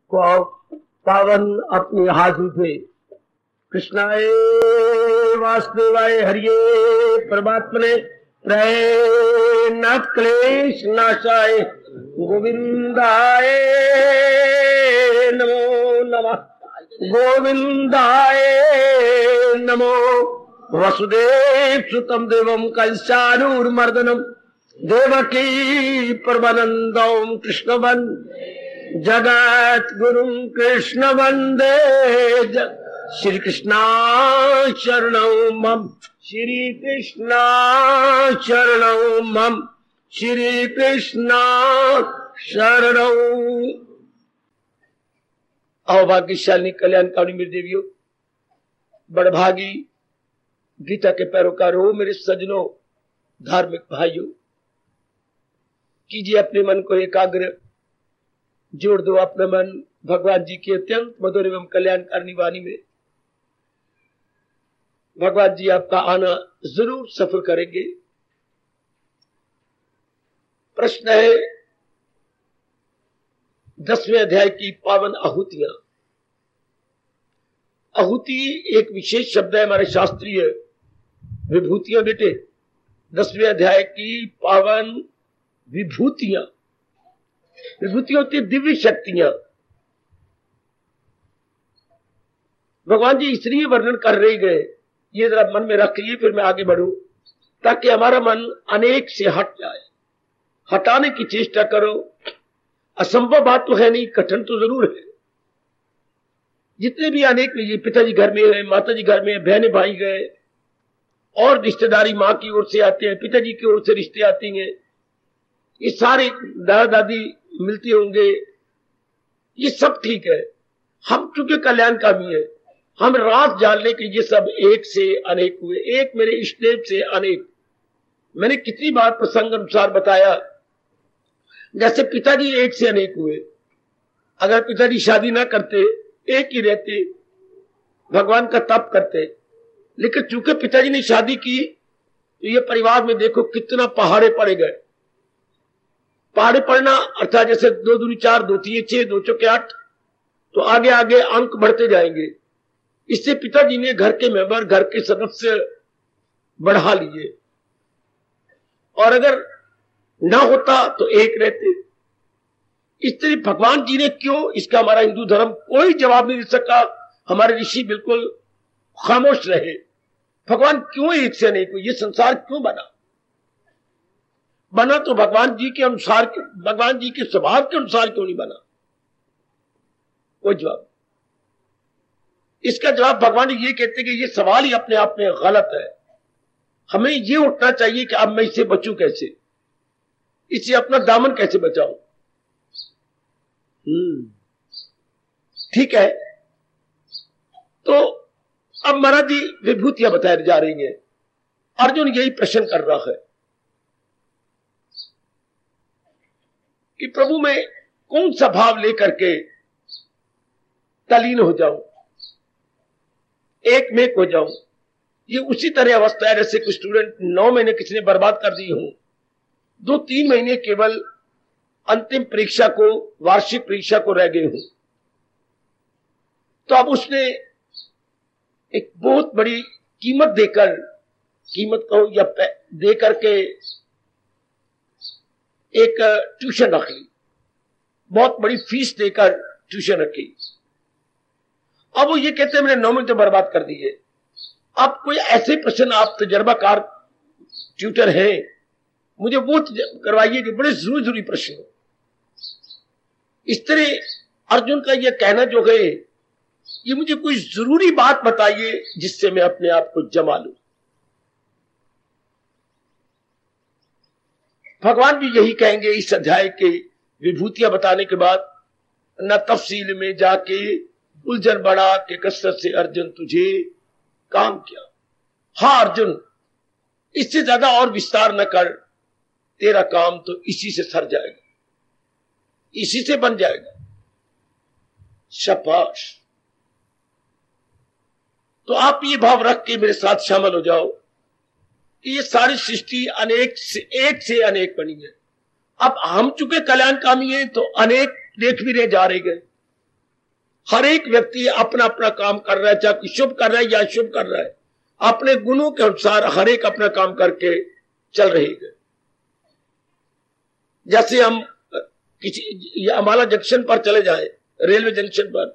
को पावन अपनी हाथी थे। कृष्णाय वासुदेवाय हरिये परमात्मने नाथ क्लेश नाशाय गोविंदाय नमो नमः। गोविंदाय नमो। वसुदेव सुतम देवम कंसानूरमर्दनम देवकी परमानंदम कृष्णवन जगत गुरु कृष्ण वंदे। श्री कृष्णा शरणौ मम। श्री कृष्णा शरणौ मम। श्री कृष्णा शरणौ। अभाग्यशाली कल्याणकारी मेरी देवियों, बड़भागी गीता के पैरोकारों, मेरे सज्जनों, धार्मिक भाइयों, कीजिए अपने मन को एकाग्र, जोड़ दो अपना मन भगवान जी की अत्यंत मधुर एवं कल्याणकारी वाणी में। भगवान जी आपका आना जरूर सफल करेंगे। प्रश्न है 10वें अध्याय की पावन आहुतियां। आहुति एक विशेष शब्द है हमारे शास्त्रीय विभूतियां बेटे। 10वें अध्याय की पावन विभूतियां। विभूतियां होती दिव्य शक्तियां। भगवान जी इसलिए वर्णन कर रहे गए, ये जरा मन में रख लिए, फिर मैं आगे बढ़ूं, ताकि हमारा मन अनेक से हट जाए। हटाने की चेष्टा करो। असंभव बात तो है नहीं, कठिन तो जरूर है। जितने भी अनेक, पिताजी घर में है, माताजी घर में है, बहने भाई गए, और रिश्तेदारी माँ की ओर से आते हैं, पिताजी की ओर से रिश्ते आते हैं, ये सारे दादा दादी मिलते होंगे, ये सब ठीक है। हम चूंकि कल्याणकामी है, हम रात जान ले कि ये सब एक से अनेक हुए, एक मेरे इष्टदेव से अनेक। मैंने कितनी बार प्रसंग अनुसार बताया, जैसे पिताजी एक से अनेक हुए। अगर पिताजी शादी ना करते, एक ही रहते, भगवान का तप करते, लेकिन चूंकि पिताजी ने शादी की, तो ये परिवार में देखो कितना पहाड़े पड़े गए। पहाड़े पड़ना अर्थात जैसे 2 दूनी 4, 2 3 6, 2 चौके 8, तो आगे आगे अंक बढ़ते जाएंगे। इससे पिताजी ने घर के मेंबर, घर के सदस्य बढ़ा लिए, और अगर ना होता तो एक रहते। इस तरह भगवान जी ने क्यों, इसका हमारा हिंदू धर्म कोई जवाब नहीं दे सका। हमारे ऋषि बिल्कुल खामोश रहे। भगवान क्यों एक से अनेक हुए, ये संसार क्यों बना? बना तो भगवान जी के अनुसार, भगवान जी के स्वभाव के अनुसार क्यों नहीं बना? कोई जवाब। इसका जवाब भगवान जी ये कहते हैं कि ये सवाल ही अपने आप में गलत है। हमें ये उठना चाहिए कि अब मैं इससे बचूं कैसे, इससे अपना दामन कैसे बचाऊं। ठीक है, तो अब महाराज जी विभूतियां बताई जा रही हैं। अर्जुन यही प्रश्न कर रहा है कि प्रभु मैं कौन सा भाव लेकर के तलीन हो जाऊं, एक में हो जाऊं। ये उसी तरह अवस्था है जैसे कुछ स्टूडेंट 9 महीने किसी ने बर्बाद कर दी हूं, 2-3 महीने केवल अंतिम परीक्षा को, वार्षिक परीक्षा को रह गए हूं, तो अब उसने एक बहुत बड़ी कीमत देकर, कीमत कहो या दे करके एक ट्यूशन रख ली, बहुत बड़ी फीस देकर ट्यूशन रखी। अब वो ये कहते हैं मैंने 9 महीने तो बर्बाद कर दिए। अब कोई ऐसे प्रश्न, आप तजर्बाकार ट्यूटर हैं, मुझे वो करवाइए जो बड़े जरूरी प्रश्न हो। इस तरह अर्जुन का ये कहना जो है, ये मुझे कोई जरूरी बात बताइए जिससे मैं अपने आप को जमा लूं। भगवान भी यही कहेंगे इस अध्याय के विभूतियां बताने के बाद, न तफसील में जाके उलझन बढ़ा के कसरत से अर्जुन तुझे काम किया। हाँ अर्जुन, इससे ज्यादा और विस्तार न कर, तेरा काम तो इसी से सर जाएगा, इसी से बन जाएगा। शाबाश। तो आप ये भाव रख के मेरे साथ शामिल हो जाओ कि ये सारी सृष्टि अनेक से, एक से अनेक बनी है। अब हम चूंकि कल्याणकामी हैं तो अनेक देख भी रहे जा रहे गए, हर एक व्यक्ति अपना अपना काम कर रहा है, चाहे कोई शुभ कर रहा है या अशुभ कर रहा है, अपने गुणों के अनुसार हर एक अपना काम करके चल रही है। जैसे हम किसी अम्बाला जंक्शन पर चले जाए, रेलवे जंक्शन पर,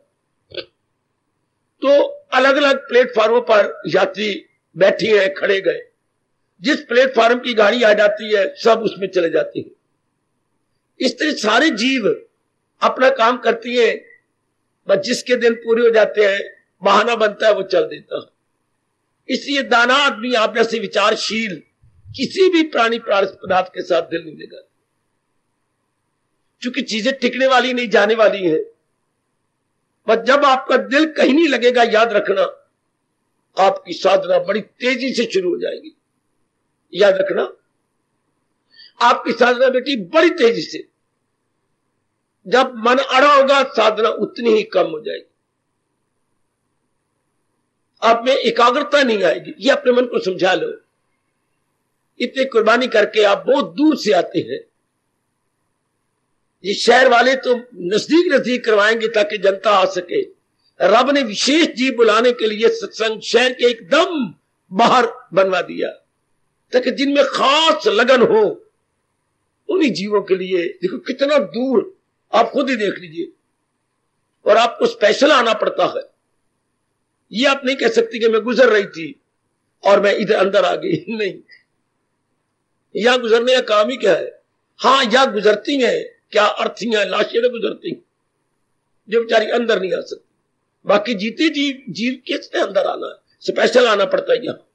तो अलग अलग प्लेटफार्मों पर यात्री बैठे हैं, खड़े गए। जिस प्लेटफार्म की गाड़ी आ जाती है सब उसमें चले जाते हैं। इस तरह सारे जीव अपना काम करती हैं, बस जिसके दिन पूरे हो जाते हैं बहाना बनता है वो चल देता है। इसलिए दाना आदमी, आप जैसे विचारशील, किसी भी प्राणी पदार्थ के साथ दिल नहीं देगा, क्योंकि चीजें टिकने वाली नहीं, जाने वाली है। बस जब आपका दिल कहीं नहीं लगेगा, याद रखना आपकी साधना बड़ी तेजी से शुरू हो जाएगी। याद रखना आपकी साधना बेटी बड़ी तेजी से, जब मन अड़ा होगा साधना उतनी ही कम हो जाएगी, आप में एकाग्रता नहीं आएगी। ये अपने मन को समझा लो। इतनी कुर्बानी करके आप बहुत दूर से आते हैं। ये शहर वाले तो नजदीक नजदीक करवाएंगे ताकि जनता आ सके। रब ने विशेष जीव बुलाने के लिए सत्संग शहर के एकदम बाहर बनवा दिया, ताकि जिनमें खास लगन हो उन्हीं जीवों के लिए। देखो कितना दूर, आप खुद ही देख लीजिए। और आपको स्पेशल आना पड़ता है। ये आप नहीं कह सकती कि मैं गुजर रही थी और मैं इधर अंदर आ गई, नहीं। यहां गुजरने का काम ही क्या है? हाँ, यहां गुजरती हैं क्या अर्थियां, लाशें तो गुजरती जो बेचारी अंदर नहीं आ सकती। बाकी जीते जीव किसने अंदर आना है? स्पेशल आना पड़ता है यहां।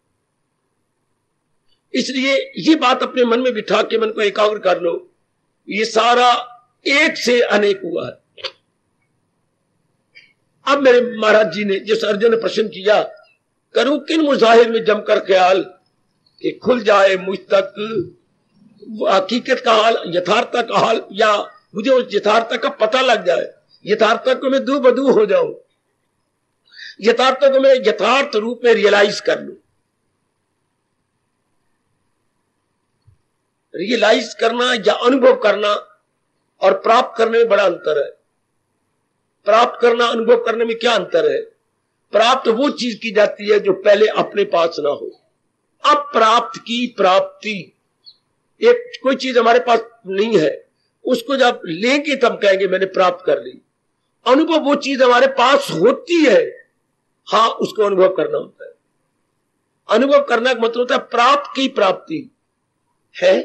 इसलिए ये बात अपने मन में बिठा के मन को एकाग्र कर लो। ये सारा एक से अनेक हुआ है। अब मेरे महाराज जी ने, जिस अर्जुन ने प्रश्न किया, करूं किन मुजाहिर में जमकर ख्याल कि खुल जाए मुझ तक हकीकत का हाल, यथार्थ का हाल, या मुझे उस यथार्थ का पता लग जाए, यथार्थ को मैं दू बदू हो जाऊं, यथार्थ को मैं यथार्थ रूप में रियलाइज कर लूं। रियलाइज करना या अनुभव करना और प्राप्त करने में बड़ा अंतर है। प्राप्त करना, अनुभव करने में क्या अंतर है? प्राप्त वो चीज की जाती है जो पहले अपने पास ना हो। अब प्राप्त की प्राप्ति, एक कोई चीज हमारे पास नहीं है, उसको जब लेंगे तब कहेंगे मैंने प्राप्त कर ली। अनुभव वो चीज हमारे पास होती है, हाँ, उसको अनुभव करना होता है। अनुभव करना का मतलब होता है प्राप्त की प्राप्ति है।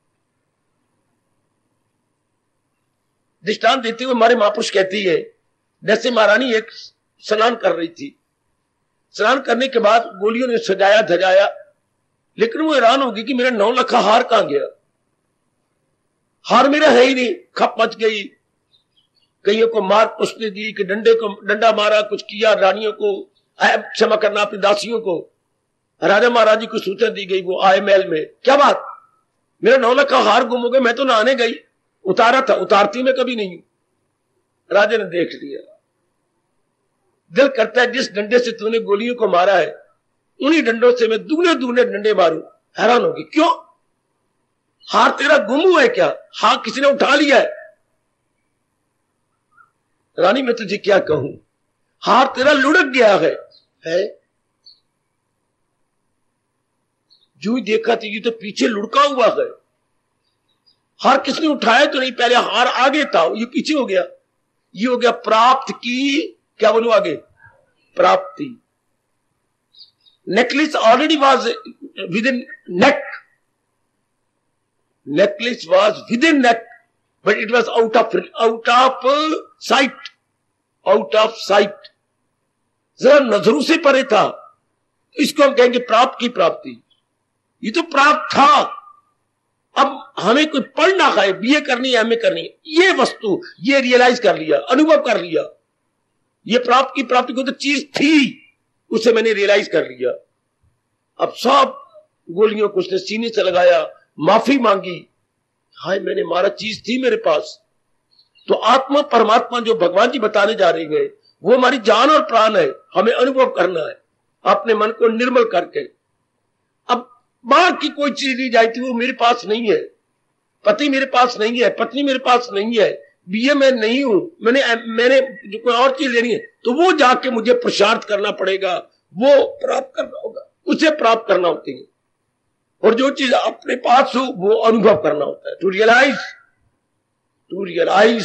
दृष्टांत देते हुए हमारे महापुरुष कहती है, जैसे महारानी एक स्नान कर रही थी, स्नान करने के बाद गोलियों ने सजाया धजाया, लेकिन वो हैरान होगी कि मेरा 9 लाख का हार कहां गया? हार मेरा है ही नहीं। खप मच गई, कईयों को मार पुष्टने दी कि डंडा मारा, कुछ किया, रानियों को क्षमा करना, अपनी दासियों को। राजा महाराज को सूचना दी गई, वो आए महल में, क्या बात, मेरा 9 लाख का हार गुम हो गया, मैं तो नहाने गई, उतारा था, उतारती मैं कभी नहीं। राजा ने देख लिया, दिल करता है जिस डंडे से तूने गोलियों को मारा है उन्हीं डंडों से मैं दुगने दुगने डंडे मारूं। हैरान होगी, क्यों? हार तेरा गुम हुआ है क्या? हाँ, किसी ने उठा लिया है। रानी मैं तुझे क्या कहूं, हार तेरा लुढ़क गया है? जो ही देखा तो ये तो पीछे लुढ़का हुआ है। हार किसने उठाया तो नहीं, पहले हार आगे था, ये पीछे हो गया। ये हो गया प्राप्त की, क्या बोलू आगे, प्राप्ति। Necklace already was within neck, necklace was within neck, but it was out of sight, out of sight, जरा नजरों से परे था। इसको हम कहेंगे प्राप्त की प्राप्ति। ये तो प्राप्त था, अब हमें कोई पढ़ना है, बीए करनी है, एमए करनी है, ये वस्तु, ये रियलाइज कर लिया, अनुभव कर लिया। ये प्राप्त की प्राप्ति को तो चीज थी, उसे मैंने रियलाइज कर लिया। अब सब गोलियों को उसने सीने से लगाया, माफी मांगी, हाय मैंने मारा, चीज थी मेरे पास। तो आत्मा परमात्मा जो भगवान जी बताने जा रहे हैं वो हमारी जान और प्राण है, हमें अनुभव करना है अपने मन को निर्मल करके। अब बाहर की कोई चीज ली जाती, वो मेरे पास नहीं है, पति मेरे पास नहीं है, पत्नी मेरे पास नहीं है, बीए में नहीं हूं, मैंने जो कोई और चीज लेनी है तो वो जाके मुझे पुरुषार्थ करना पड़ेगा, वो प्राप्त करना होगा, उसे प्राप्त करना होती है। और जो चीज अपने पास हो वो अनुभव करना होता है, टू रियलाइज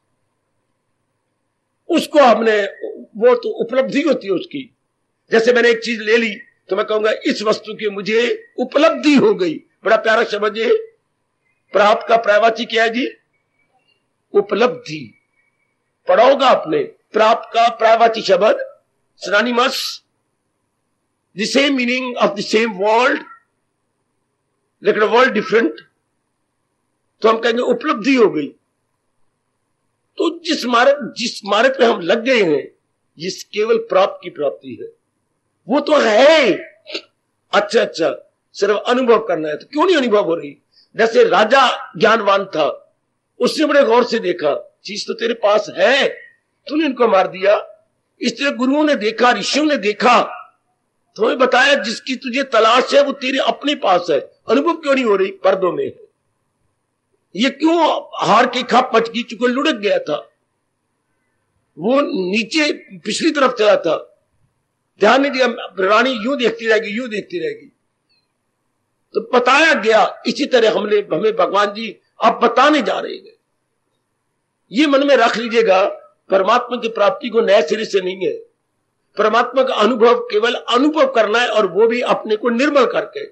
उसको हमने, वो तो उपलब्धि होती है उसकी। जैसे मैंने एक चीज ले ली तो मैं कहूंगा इस वस्तु की मुझे उपलब्धि हो गई। बड़ा प्यारा शब्द है, प्राप्त का पर्यायवाची क्या है जी? उपलब्धि। पढ़ा होगा आपने, प्राप्त का पर्यायवाची शब्द synonymous, the same meaning of the same word, लेकिन वर्ड डिफरेंट, तो हम कहेंगे उपलब्धि हो गई। तो जिस मार्ग पे हम लग गए हैं ये केवल प्राप्त की प्राप्ति है, वो तो है। अच्छा सिर्फ अनुभव करना है, तो क्यों नहीं अनुभव हो रही? जैसे राजा ज्ञानवान था, उसने बड़े गौर से देखा चीज तो तेरे पास है, तूने इनको मार दिया। इस तरह गुरुओं ने देखा, ऋषियों ने देखा, तुम्हें बताया जिसकी तुझे तलाश है वो तेरे अपने पास है, अनुभव क्यों नहीं हो रही? पर्दों में है। ये क्यों हार की खप मच गई? चूंकि लुढ़क गया था, वो नीचे पिछली तरफ चला था, ध्यान नहीं दिया, रानी यूं देखती रहेगी। तो बताया गया। इसी तरह हमें भगवान जी आप बताने जा रहे हैं। ये मन में रख लीजिएगा, परमात्मा की प्राप्ति को नए सिरे से नहीं है, परमात्मा का अनुभव केवल अनुभव करना है, और वो भी अपने को निर्मल करके।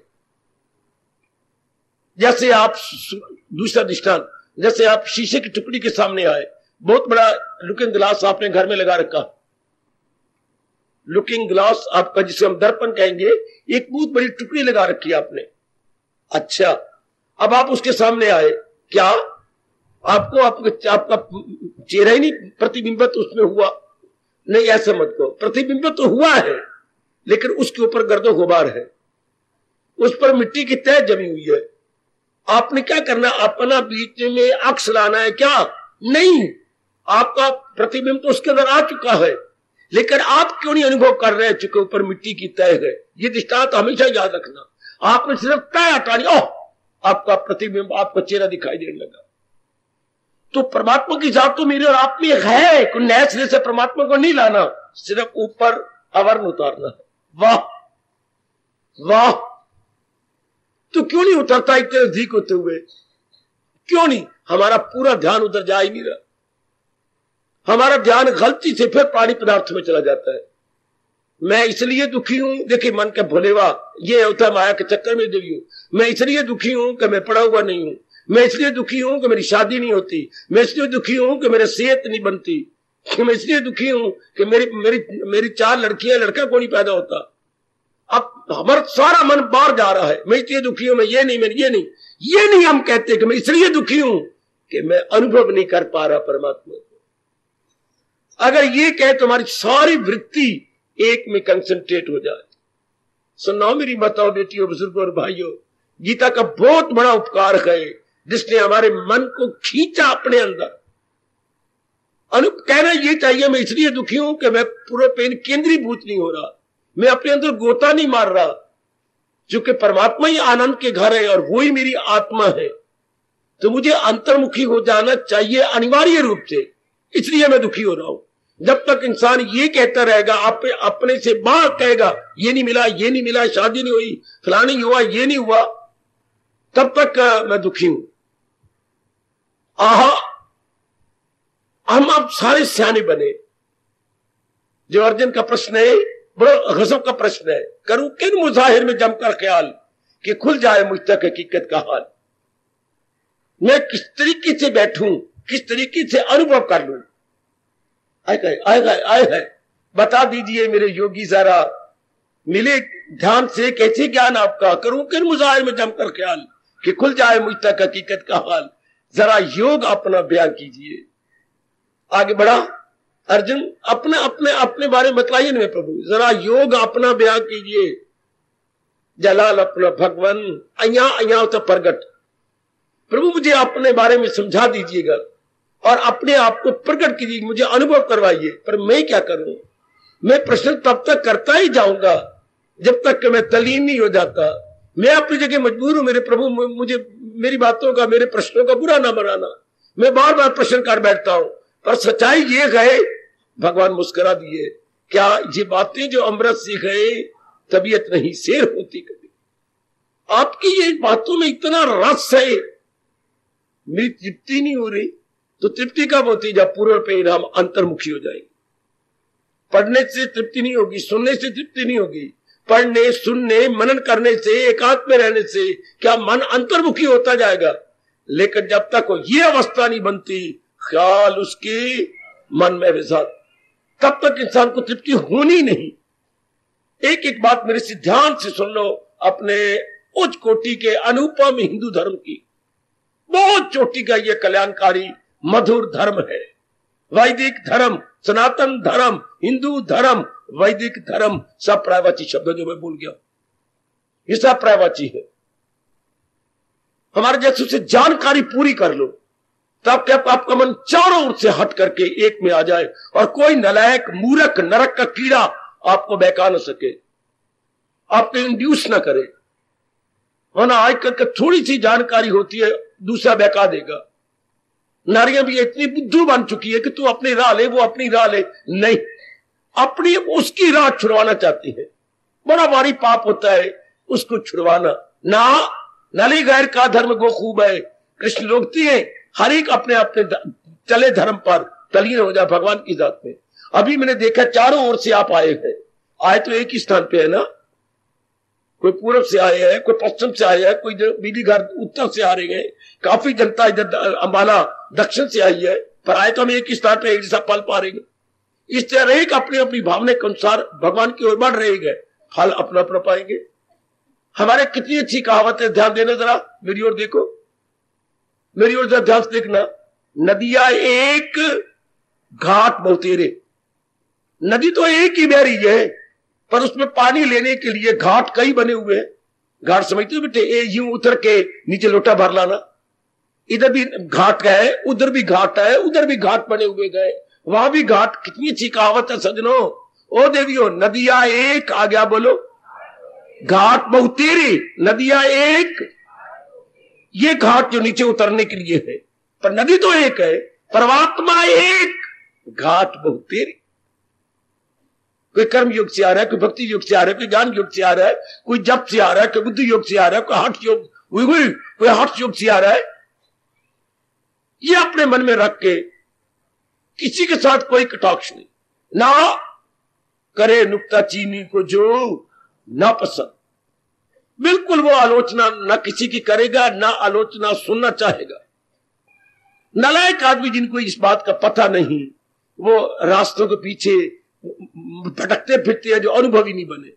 जैसे आप, दूसरा दृष्टांत, जैसे आप शीशे की टुकड़ी के सामने आए, बहुत बड़ा लुकिंग ग्लास आपने घर में लगा रखा, लुकिंग ग्लास आपका जिसे हम दर्पण कहेंगे, एक बहुत बड़ी टुकड़ी लगा रखी है आपने। अच्छा, अब आप उसके सामने आए, क्या आपका चेहरा ही नहीं प्रतिबिंबित उसमें हुआ? नहीं, ऐसा मत कहो, प्रतिबिंबित तो हुआ है, लेकिन उसके ऊपर गर्दो गुबार है, उस पर मिट्टी की तह जमी हुई है। आपने क्या करना? अपना बीच में अक्स लाना है क्या? नहीं, आपका प्रतिबिंब तो उसके अंदर आ चुका है, लेकिन आप क्यों नहीं अनुभव कर रहे हैं? चूंकि ऊपर मिट्टी की तह है। ये दृष्टांत हमेशा याद रखना। आपने सिर्फ तय हटानी, ओह आपका प्रतिबिंब, आपका चेहरा दिखाई देने लगा। तो परमात्मा की जात तो मेरे और आप में है, कोई नए सिरे से परमात्मा को नहीं लाना, सिर्फ ऊपर आवरण उतारना है। वाह वाह, तो क्यों नहीं उतरता इतने नजदीक होते हुए? क्यों नहीं? हमारा पूरा ध्यान उधर जा ही नहीं रहा। हमारा ध्यान गलती से फिर प्राणी पदार्थ में चला जाता है। मैं इसलिए दुखी हूं, देखिए मन का भोलेवा ये होता है, माया के चक्कर में देवी हूं। मैं इसलिए दुखी हूं कि मैं पढ़ा हुआ नहीं हूं, मैं इसलिए दुखी हूं कि मेरी शादी नहीं होती, मैं इसलिए दुखी हूं कि मेरी सेहत नहीं बनती, मैं इसलिए दुखी हूं कि मेरी 4 लड़कियां, लड़का को नहीं पैदा होता। अब हमारा सारा मन बाहर जा रहा है, मैं इसलिए दुखी हूं, मैं ये नहीं हम कहते कि मैं इसलिए दुखी हूं कि मैं अनुभव नहीं कर पा रहा परमात्मा को। अगर ये कहे तो हमारी सारी वृत्ति एक में कंसंट्रेट हो जाए। सुनो मेरी माताओं, बेटियों, बुजुर्गों और भाइयों, गीता का बहुत बड़ा उपकार है जिसने हमारे मन को खींचा अपने अंदर। कहना ये चाहिए मैं इसलिए दुखी हूं कि मैं पूरा पेन केंद्रीभूत नहीं हो रहा, मैं अपने अंदर गोता नहीं मार रहा, क्योंकि परमात्मा ही आनंद के घर है और वो ही मेरी आत्मा है। तो मुझे अंतर्मुखी हो जाना चाहिए अनिवार्य रूप से, इसलिए मैं दुखी हो रहा हूं। जब तक इंसान ये कहता रहेगा, अपने से बाहर कहेगा ये नहीं मिला, शादी नहीं हुई, फलानी नहीं हुआ, ये नहीं हुआ, तब तक मैं दुखी हूं। हम अब सारे सियाने बने। जो अर्जुन का प्रश्न है बड़ा गजब का प्रश्न है, करूं किन मुजाहिर में जमकर ख्याल कि खुल जाए मुझ तक हकीकत का हाल। मैं किस तरीके से बैठूं, किस तरीके से अनुभव कर लूं। आए है बता दीजिए मेरे योगी, जरा मिले ध्यान से कैसे ज्ञान आपका, करूं किन मुजाहिर में जमकर ख्याल कि खुल जाए मुझ तक हकीकत का हाल। जरा योग अपना बयान कीजिए। आगे बढ़ा अर्जुन, अपने बारे में बतलाइए ना प्रभु, जरा योग अपना बयान कीजिए। जलाल अपना भगवान अया तो प्रगट, प्रभु मुझे अपने बारे में समझा दीजिएगा और अपने आप को प्रकट कीजिए, मुझे अनुभव करवाइए। पर मैं क्या करूं? मैं प्रश्न तब तक करता ही जाऊंगा जब तक कि मैं तलीन नहीं हो जाता। मैं अपनी जगह मजबूर हूं मेरे प्रभु, मुझे मेरी बातों का, मेरे प्रश्नों का बुरा ना बनाना। मैं बार बार प्रश्न कर बैठता हूं, पर सच्चाई ये है, भगवान मुस्कुरा दिए, क्या ये बातें जो अमृत से गए तबीयत नहीं शेर होती कभी? आपकी ये बातों में इतना रस है, मेरी तृप्ति नहीं हो रही। तो तृप्ति कब होती? जब पूर्ण पे हम अंतर्मुखी हो जाएंगे। पढ़ने से तृप्ति नहीं होगी, सुनने से तृप्ति नहीं होगी। पढ़ने, सुनने, मनन करने से, एकांत में रहने से क्या मन अंतर्मुखी होता जाएगा। लेकिन जब तक ये अवस्था नहीं बनती, ख्याल उसकी मन में विसार, तब तक इंसान को तृप्ति होनी नहीं। एक एक बात मेरे से ध्यान से सुन लो, अपने उच्च कोटि के अनुपम हिंदू धर्म की, बहुत चोटी का ये कल्याणकारी मधुर धर्म है। वैदिक धर्म, सनातन धर्म, हिंदू धर्म, वैदिक धर्म, सब प्रायवाची शब्द जो मैं भूल गया, ये सब प्रायवाची है। हमारे जैसे से जानकारी पूरी कर लो, तब क्या आपका मन चारों ओर से हट करके एक में आ जाए और कोई नलायक, मूर्ख, नरक का कीड़ा आपको बहका न सके, आपको इंड्यूस ना करे। वरना आजकल का थोड़ी सी जानकारी होती है, दूसरा बहका देगा। नारियां भी इतनी बुद्धू बन चुकी है कि तू अपनी राह ले, वो अपनी राह ले, नहीं, अपनी उसकी राह छुड़वाना चाहती है। बड़ा भारी पाप होता है उसको छुड़वाना। ना नली गैर का धर्म गो खूब है, कृष्ण रोकती है, हर एक अपने अपने चले धर्म पर तलीन हो जाए भगवान की जात में। अभी मैंने देखा चारों ओर से आप आए हैं, आए तो एक ही स्थान पे है ना, कोई पूर्व से आए हैं, कोई पश्चिम से आए हैं, कोई बीडी घर उत्तर से आ रहे हैं, काफी जनता इधर अंबाला दक्षिण से आई है, पर आए तो हम एक ही स्थान पे एक जैसा पल पा रहे हैं। इस तरह एक अपनी अपनी भावना के अनुसार भगवान की ओर बढ़ रहेंगे, फल अपना अपना पाएंगे। हमारे कितनी अच्छी कहावत है, ध्यान देना जरा, मेरी ओर देखो, मेरी ओर जरा ध्यान से देखना। नदिया एक, घाट बहुतेरे। नदी तो एक ही बह रही है, पर उसमें पानी लेने के लिए घाट कई बने हुए हैं। घाट समझते हो बेटे, यूं उतर के नीचे लोटा भर लाना, इधर भी घाट है, उधर भी घाट है, उधर भी घाट बने हुए गए, वहां भी घाट। कितनी अच्छी कहावत है सजनो। ओ देवियो, नदिया एक, आ गया बोलो, घाट बहुतेरे। नदिया एक, ये घाट जो नीचे उतरने के लिए है, पर नदी तो एक है, परमात्मा एक, घाट बहुतेरे। कोई कर्म योग से आ रहा है, कोई भक्ति योग से आ रहा है, कोई ज्ञान योग से आ रहा है, कोई जप से आ रहा है, कोई बुद्धि योग से आ रहा है, कोई हठ योग, कोई हठ योग से आ रहा है। ये अपने मन में रख के किसी के साथ कोई कटाक्ष नहीं, ना करे नुक्ता चीनी को जो ना पसंद। बिल्कुल वो आलोचना ना किसी की करेगा, ना आलोचना सुनना चाहेगा। नालायक आदमी जिनको इस बात का पता नहीं, वो रास्तों के पीछे भटकते फिरते हैं, जो अनुभवी नहीं बने।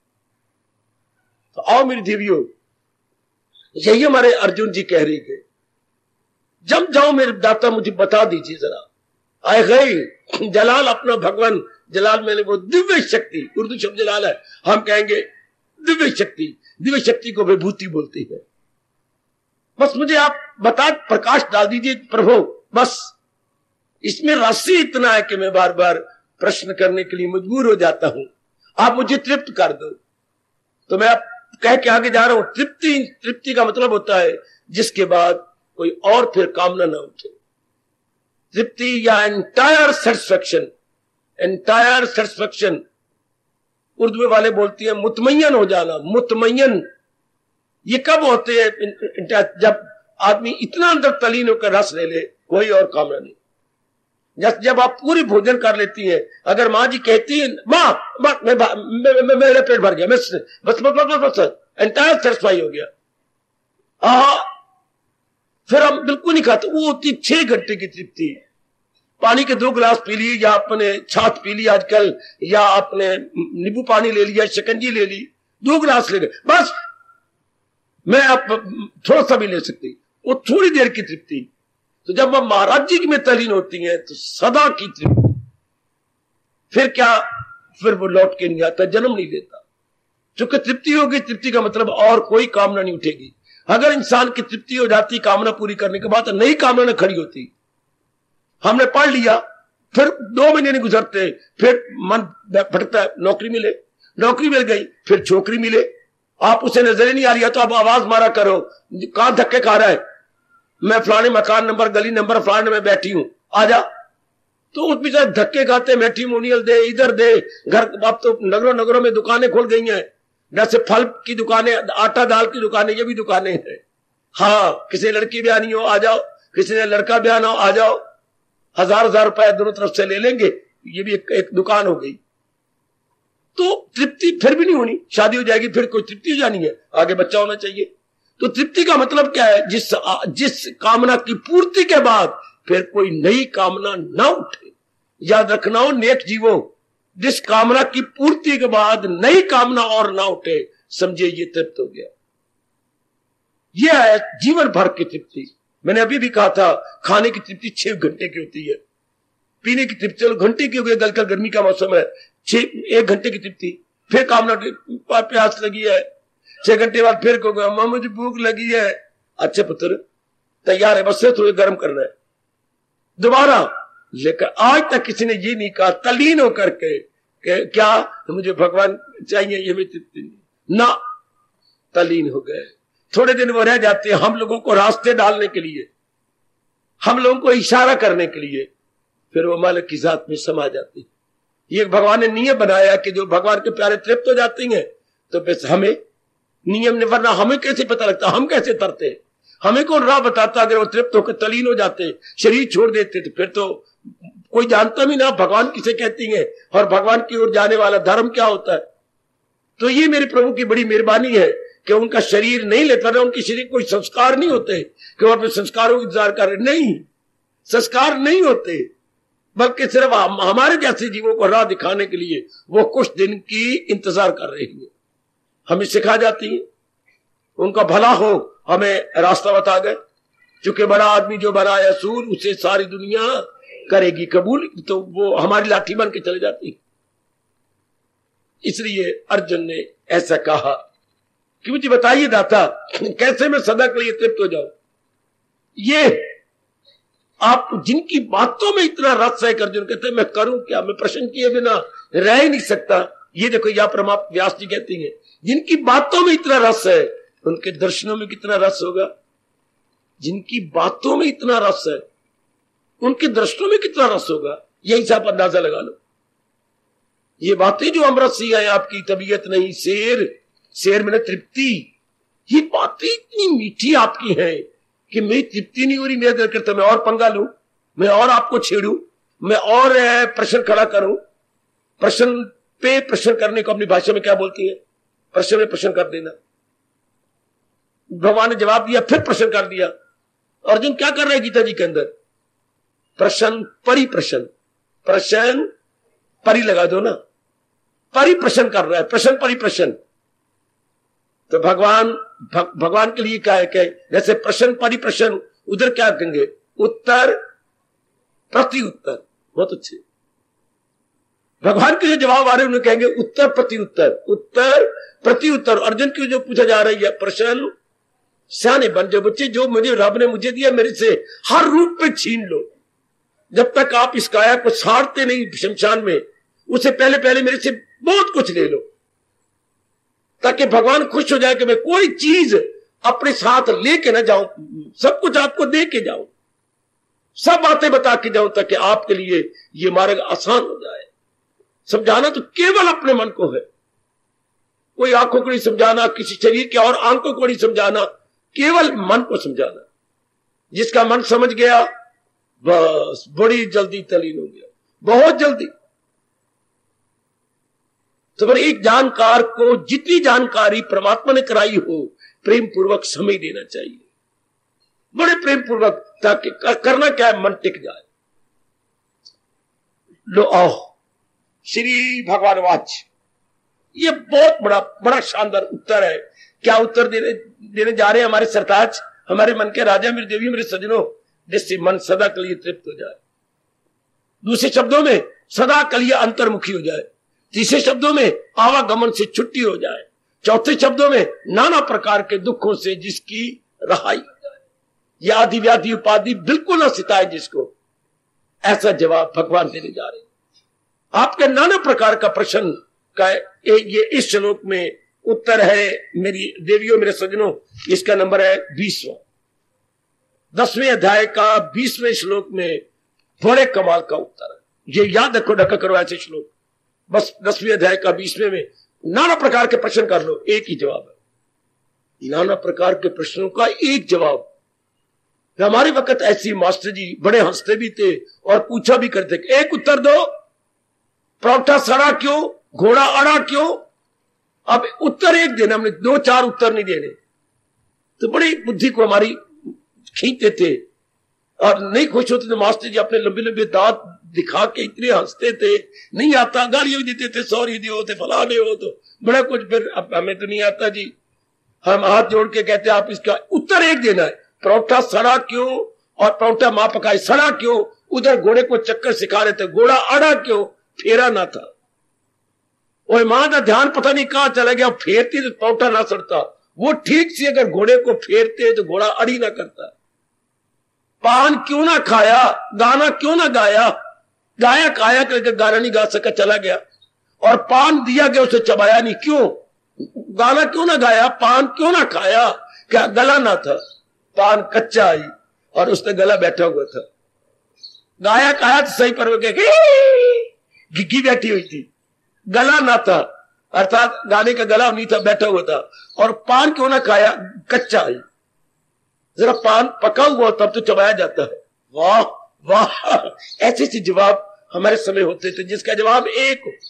तो आओ मेरी देवियों, यही हमारे अर्जुन जी कह रही है, जब जाओ मेरे दाता मुझे बता दीजिए जरा। आए गए जलाल अपना भगवान, जलाल मैंने वो दिव्य शक्ति, उर्दू शब्द जलाल है, हम कहेंगे दिव्य शक्ति। दिव्य शक्ति को विभूति बोलती है। बस मुझे आप बता, प्रकाश डाल दीजिए प्रभु, बस इसमें राशि इतना है कि मैं बार बार प्रश्न करने के लिए मजबूर हो जाता हूं। आप मुझे तृप्त कर दो। तो मैं आप कह के आगे जा रहा हूं, तृप्ति। तृप्ति का मतलब होता है जिसके बाद कोई और फिर कामना ना उठे। तृप्ति या entire satisfaction, entire satisfaction Urdu वाले बोलती है मुतमय्यन हो जाना। मुतमय्यन ये कब होते हैं? जब आदमी इतना अंदर तलीन होकर रस ले ले, कोई और कामना नहीं। जब आप पूरी भोजन कर लेती है, अगर माँ जी कहती है माँ मेरा पेट भर गया, बस बस बस बस एंटायर सेटिस्फाई हो गया, फिर हम बिल्कुल नहीं खाते। वो होती 6 घंटे की तृप्ति। पानी के 2 गिलास पी ली, या अपने छाछ पी ली आजकल, या अपने नींबू पानी ले लिया, शिकंजी ले ली, 2 गिलास ले गए, बस मैं अब थोड़ा सा भी ले सकती, वो थोड़ी देर की तृप्ति। तो जब वह महाराज जी में तलीन होती हैं तो सदा की तृप्ति। फिर क्या, फिर वो लौट के नहीं आता, जन्म नहीं लेता। चूंकि तृप्ति होगी, तृप्ति का मतलब और कोई कामना नहीं उठेगी। अगर इंसान की तृप्ति हो जाती कामना पूरी करने के बाद, तो नई कामना न खड़ी होती। हमने पढ़ लिया, फिर 2 महीने नहीं गुजरते, फिर मन भटकता है, नौकरी मिले, नौकरी मिल गई, फिर छोकरी मिले, आप उसे नजर नहीं आ रही है तो आप आवाज मारा करो, कहां धक्के खा रहा है, मैं फलाने मकान नंबर गली नंबर फलाने में बैठी हूं, आजा। तो उस बेचारे धक्के खाते, मैट्रिमोनियल दे, इधर दे, घर। अब तो नगरों नगरों में दुकानें खुल गई हैं, जैसे फल की दुकानें, आटा दाल की दुकानें, ये भी दुकानें हैं। हाँ, किसी लड़की ब्याह हो आ जाओ, किसी ने लड़का ब्याह ना हो आ जाओ, 1000 रुपए दोनों तरफ से ले लेंगे, ये भी एक दुकान हो गई। तो तृप्ति फिर भी नहीं होनी, शादी हो जाएगी फिर कोई तृप्ति हो जानी है, आगे बच्चा होना चाहिए। तो तृप्ति का मतलब क्या है? जिस कामना की पूर्ति के बाद फिर कोई नई कामना ना उठे। याद रखना हो नेक जीवो, जिस कामना की पूर्ति के बाद नई कामना और ना उठे, समझिए ये तृप्त हो गया। यह है जीवन भर की तृप्ति। मैंने अभी भी कहा था, खाने की तृप्ति 6 घंटे की होती है, पीने की तृप्ति चलो घंटे की हो गई, कल गर्मी का मौसम है, 1 घंटे की तृप्ति। फिर कामना प्यास लगी है, 6 घंटे बाद फिर कहोगे अम्मा मुझे भूख लगी है। अच्छे पुत्र तैयार है, बस से थोड़ी गर्म करना है दोबारा। लेकिन आज तक किसी ने ये नहीं कहा तल्लीन होकर के क्या मुझे भगवान चाहिए, ये भी तृप्ति नहीं ना, तल्लीन हो गए। थोड़े दिन वो रह जाते हैं हम लोगों को रास्ते डालने के लिए, हम लोगों को इशारा करने के लिए, फिर वो मालिक की जात में समा जाती है। ये भगवान ने नियम बनाया कि जो भगवान के प्यारे तृप्त हो जाती हैं तो बस हमें नियम ने, वरना हमें कैसे पता लगता, हम कैसे तरते, हमें कौन राह बताता? अगर वो तृप्त होकर तलीन हो जाते, शरीर छोड़ देते, तो फिर तो कोई जानता भी ना भगवान किसे कहती है और भगवान की ओर जाने वाला धर्म क्या होता है। तो ये मेरे प्रभु की बड़ी मेहरबानी है कि उनका शरीर नहीं लेता ना, उनके शरीर कोई संस्कार नहीं होते कि वो अपने संस्कारों की इंतजार कर रहे, नहीं, संस्कार नहीं होते, बल्कि सिर्फ हमारे जैसे जीवों को राह दिखाने के लिए वो कुछ दिन की इंतजार कर रही है, हमें सिखा जाती है, उनका भला हो, हमें रास्ता बता गए। चूंकि बड़ा आदमी जो बनाया सूर, उसे सारी दुनिया करेगी कबूल, तो वो हमारी लाठी बन के चले जाती। इसलिए अर्जुन ने ऐसा कहा कि मुझे बताइए दाता, कैसे मैं सदा के लिए तृप्त हो जाऊं। ये आप जिनकी बातों में इतना रस है, अर्जुन कहते मैं करूं क्या, मैं प्रश्न किए बिना रह ही नहीं सकता। ये देखो, या परमात्मा व्यास जी कहती हैं, जिनकी बातों में इतना रस है उनके दर्शनों में कितना रस होगा। जिनकी बातों में इतना रस है उनके दर्शनों में कितना रस होगा, यही से आप अंदाजा लगा लो। ये बातें जो अमृत सी है, आपकी तबीयत नहीं शेर में तृप्ति, ये बातें इतनी मीठी आपकी हैं कि मेरी तृप्ति नहीं हो रही, मेरा दिल करता मैं और पंगा लूं, मैं और आपको छेड़ूं, मैं और प्रश्न खड़ा करूं। प्रश्न पे प्रश्न करने को अपनी भाषा में क्या बोलती है? प्रश्न में प्रश्न कर देना। भगवान ने जवाब दिया, फिर प्रश्न कर दिया। अर्जुन क्या कर रहे हैं गीता जी के अंदर? प्रश्न परिप्रश्न, प्रश्न परि लगा दो ना, परिप्रश्न कर रहा है, प्रश्न परिप्रश्न। तो भगवान के लिए क्या है कि जैसे प्रश्न परिप्रश्न, उधर क्या कहेंगे? उत्तर प्रति उत्तर। बहुत अच्छे, भगवान के जो जवाब आ रहे हैं उन्हें कहेंगे उत्तर प्रति उत्तर, उत्तर प्रति उत्तर। अर्जुन की जो पूछा जा रही है प्रश्न, सियाने बन जाओ बच्चे, जो मुझे रब ने मुझे दिया मेरे से हर रूप पे छीन लो। जब तक आप इस काया को साड़ते नहीं शमशान में, उससे पहले पहले मेरे से बहुत कुछ ले लो, ताकि भगवान खुश हो जाए कि मैं कोई चीज अपने साथ लेके ना जाऊं, सब कुछ आपको दे के जाऊं, सब बातें बता के जाऊं, ताकि आपके लिए ये मार्ग आसान हो जाए। समझाना तो केवल अपने मन को है, कोई आंखों को नहीं समझाना, किसी शरीर के और आंखों को नहीं समझाना, केवल मन को समझाना। जिसका मन समझ गया बस बड़ी जल्दी तलीन हो गया, बहुत जल्दी। तो पर एक जानकार को जितनी जानकारी परमात्मा ने कराई हो, प्रेम पूर्वक समय देना चाहिए, बड़े प्रेम पूर्वक, ताकि करना क्या है, मन टिक जाए। लो आओ श्री भगवान वाच, ये बहुत बड़ा शानदार उत्तर है। क्या उत्तर देने जा रहे हैं हमारे सरताज, हमारे मन के राजा, मेरे देवी, मेरे सजनों, जिससे मन सदा के लिए तृप्त हो जाए। दूसरे शब्दों में सदा के लिए अंतर्मुखी हो जाए। तीसरे शब्दों में आवागमन से छुट्टी हो जाए। चौथे शब्दों में नाना प्रकार के दुखों से जिसकी रहाई हो जाए, या आदि व्याधि उपाधि बिल्कुल न सिताए जिसको। ऐसा जवाब भगवान देने जा रहे हैं। आपके नाना प्रकार का प्रश्न का ये इस श्लोक में उत्तर है। मेरी देवियों, मेरे सज्जनों, इसका नंबर है 20वां। 10वें अध्याय का 20वें श्लोक में बड़े कमाल का उत्तर है। ये याद रखो, ढका करो ऐसे श्लोक, बस 10वें अध्याय का 20वें में नाना प्रकार के प्रश्न कर लो, एक ही जवाब है। नाना प्रकार के प्रश्नों का एक जवाब। हमारे वक्त ऐसी मास्टर जी बड़े हंसते भी थे और पूछा भी करते, एक उत्तर दो, परोठा सड़ा क्यों, घोड़ा अड़ा क्यों। अब उत्तर एक देना, हमने 2-4 उत्तर नहीं देने। तो बड़ी बुद्धि को हमारी खींचते थे और नहीं खुश होते थे। मास्टर जी अपने लंबे लंबे दांत दिखा के इतने हंसते थे, नहीं आता गालियां भी देते थे, सॉरी दियो थे, फलाने हो तो बड़ा कुछ। फिर अब हमें तो नहीं आता जी, हम हाथ जोड़ के कहते आप इसका उत्तर एक देना है, परोठा सड़ा क्यों और परोठा मां पकाए सड़ा क्यों। उधर घोड़े को चक्कर सिखा रहे थे, घोड़ा अड़ा क्यों, फेरा ना था। और मां का ध्यान पता नहीं कहां चला गया, फेरती तो परोठा ना सड़ता। वो ठीक से अगर घोड़े को फेरते तो घोड़ा अड़ी ना करता। पान क्यों ना खाया, गाना क्यों ना गाया, गाया काया करके गाना नहीं गा सका, चला गया। और पान दिया गया उसे चबाया नहीं, क्यों, गाना क्यों ना गाया, पान क्यों ना खाया, क्या गला ना था, पान कच्चा आई और उसने गला बैठा हुआ था। गाया काया तो सही पर गिग्गी बैठी हुई थी, गला ना था, अर्थात गाने का गला नहीं था, बैठा हुआ था। और पान क्यों ना खाया, कच्चा आई। जरा पान पका हुआ तब तो चबाया जाता है। वाह वाह, ऐसे ऐसे जवाब हमारे समय होते थे जिसका जवाब एक हो,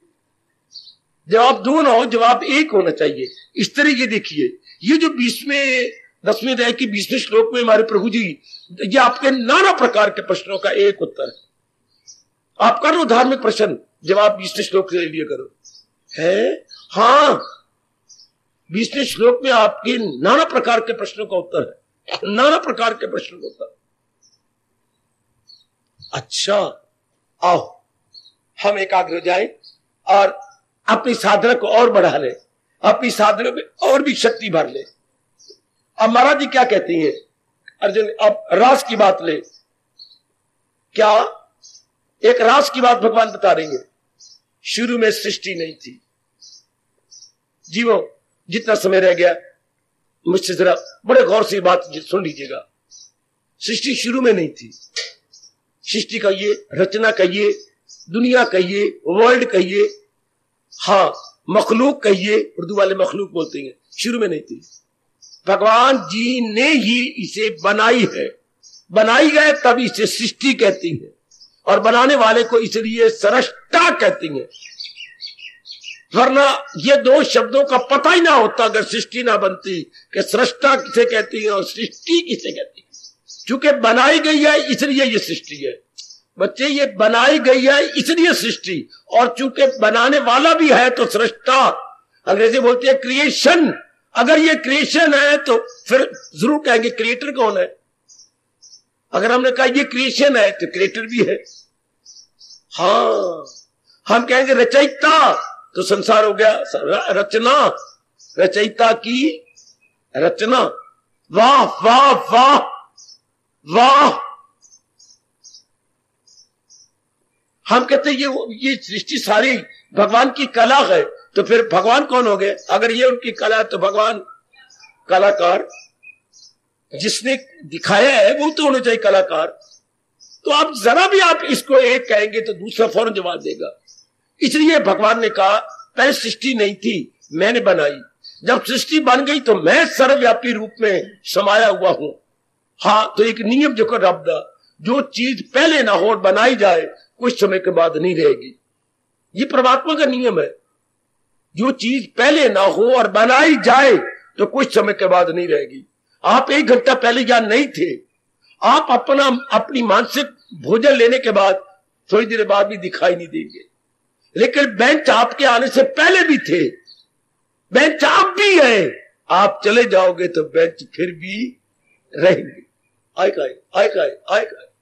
जवाब दो ना हो, जवाब एक होना चाहिए। इस तरह ये देखिए, ये जो 10वें अध्याय की 20वें श्लोक में हमारे प्रभु जी, ये आपके नाना प्रकार के प्रश्नों का एक उत्तर है। आप कर लो धार्मिक प्रश्न, जवाब 20वें श्लोक से ले लिया करो, है हाँ। 20वें श्लोक में आपके नाना प्रकार के प्रश्नों का उत्तर है, नाना प्रकार के प्रश्नों का उत्तर। अच्छा, आओ हम एकाग्र हो जाएं और अपनी साधना को और बढ़ा ले, अपनी साधना में और भी शक्ति भर ले। अब महाराज जी क्या कहती हैं अर्जुन, अब रास की बात ले। क्या, एक रास की बात भगवान बता रहे हैं। शुरू में सृष्टि नहीं थी। जीवो, जितना समय रह गया मुझसे जरा बड़े गौर से बात सुन लीजिएगा। सृष्टि शुरू में नहीं थी। सृष्टि कहिए, रचना कहिए, दुनिया कहिए, वर्ल्ड कहिए, हाँ मखलूक कहिए, उर्दू वाले मखलूक बोलते हैं, शुरू में नहीं थी। भगवान जी ने ही इसे बनाई है, बनाई है तब इसे सृष्टि कहती है, और बनाने वाले को इसलिए सृष्टा कहती है। वरना ये दो शब्दों का पता ही ना होता अगर सृष्टि ना बनती कि सृष्टा किसे कहती है और सृष्टि किसे कहती है। चूंकि बनाई गई है इसलिए ये सृष्टि है बच्चे, ये बनाई गई है इसलिए सृष्टि, और चूंकि बनाने वाला भी है तो सृष्टा। अंग्रेजी बोलते हैं क्रिएशन। अगर ये क्रिएशन है तो फिर जरूर कहेंगे क्रिएटर कौन है। अगर हमने कहा ये क्रिएशन है तो क्रिएटर भी है। हाँ, हम कहेंगे रचयिता तो संसार हो गया रचना, रचयिता की रचना। वाह वाह वाह वाह। हम कहते हैं ये सृष्टि सारी भगवान की कला है, तो फिर भगवान कौन हो गए? अगर ये उनकी कला है तो भगवान कलाकार, जिसने दिखाया है वो तो होना चाहिए कलाकार। तो आप जरा भी आप इसको एक कहेंगे तो दूसरा फौरन जवाब देगा। इसलिए भगवान ने कहा पहले सृष्टि नहीं थी, मैंने बनाई। जब सृष्टि बन गई तो मैं सर्वव्यापी रूप में समाया हुआ हूं। हाँ, तो एक नियम जो कर रब दा, जो चीज पहले ना हो और बनाई जाए कुछ समय के बाद नहीं रहेगी। ये परमात्मा का नियम है। जो चीज पहले ना हो और बनाई जाए तो कुछ समय के बाद नहीं रहेगी। आप 1 घंटा पहले यहाँ नहीं थे, आप अपनी मानसिक भोजन लेने के बाद थोड़ी देर बाद भी दिखाई नहीं देंगे। लेकिन बेंच आपके आने से पहले भी थे, बेंच आप भी है। आप चले जाओगे तो बेंच फिर भी रहेंगे। आएगा।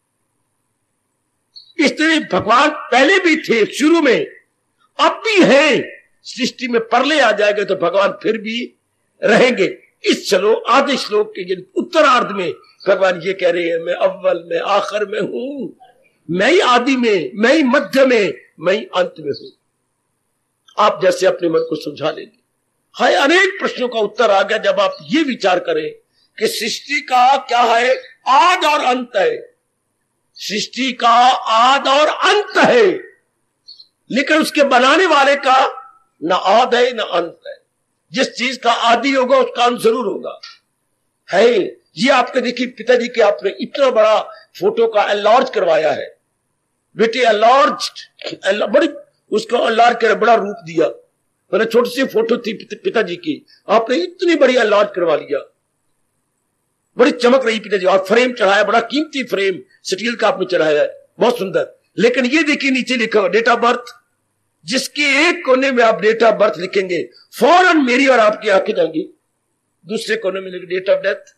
इस तरह भगवान पहले भी थे शुरू में, अब भी है। सृष्टि में परले आ जाएगा तो भगवान फिर भी रहेंगे। इस चलो आधे श्लोक के उत्तरार्ध में भगवान ये कह रहे हैं, मैं अव्वल में आखिर में हूं, मैं ही आदि में, मैं ही मध्य में, मैं ही अंत में हूं। आप जैसे अपने मन को समझा लेंगे। हाय, अनेक प्रश्नों का उत्तर आ गया जब आप ये विचार करें कि सृष्टि का क्या है, आद और अंत है। सृष्टि का आद और अंत है, लेकिन उसके बनाने वाले का न आद है न अंत है। जिस चीज का आदि होगा उसका अंत जरूर होगा। है ये आपके देखिए पिताजी के आपने इतना बड़ा फोटो का एनलार्ज करवाया है। बेटे एनलार्ज बड़ी उसको एनलार्ज कर बड़ा रूप दिया। मैंने छोटी सी फोटो थी पिताजी की, आपने इतनी बड़ी एनलार्ज करवा लिया, बड़ी चमक रही पिताजी। और फ्रेम चढ़ाया, बड़ा कीमती फ्रेम स्टील का आपने चढ़ाया है, बहुत सुंदर। लेकिन ये देखिए नीचे लिखा डेट ऑफ बर्थ, जिसके एक कोने में आप डेट ऑफ बर्थ लिखेंगे फौरन मेरी और आपकी आंखें जाएंगी। दूसरे कोने में लिखे डेट ऑफ डेथ,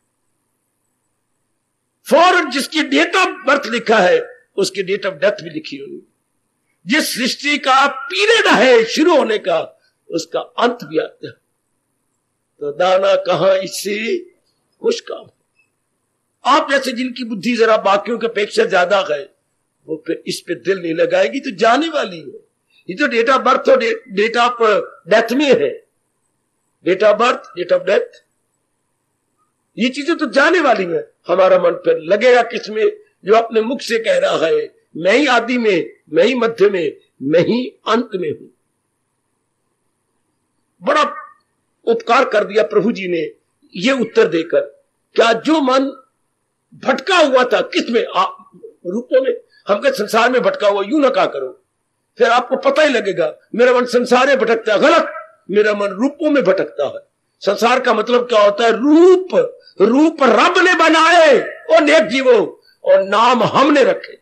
फौरन जिसकी डेट ऑफ बर्थ लिखा है उसकी डेट ऑफ डेथ भी लिखी होगी। जिस सृष्टि का पीरियड है शुरू होने का, उसका अंत भी आता है। तो दाना कहां इससे खुश काम। आप जैसे जिनकी बुद्धि जरा बाकियों के अपेक्षा ज्यादा है, वो फिर इस पे दिल नहीं लगाएगी तो जाने वाली है। ये तो डेट ऑफ बर्थ और डेट ऑफ डेथ में है। Date of birth, date of death, ये चीजें तो जाने वाली हैं। हमारा मन फिर लगेगा किसमें, जो अपने मुख से कह रहा है मैं ही आदि में, मैं ही मध्य में, मैं ही अंत में हूं। बड़ा उपकार कर दिया प्रभु जी ने ये उत्तर देकर। क्या जो मन भटका हुआ था किसमें, रूपों में, हम कहे संसार में भटका हुआ, यूं ना कहा करो, फिर आपको पता ही लगेगा मेरा मन संसार में भटकता है। गलत, मेरा मन रूपों में भटकता है। संसार का मतलब क्या होता है, रूप। रूप रब ने बनाए और नेक जीवो, और नाम हमने रखे।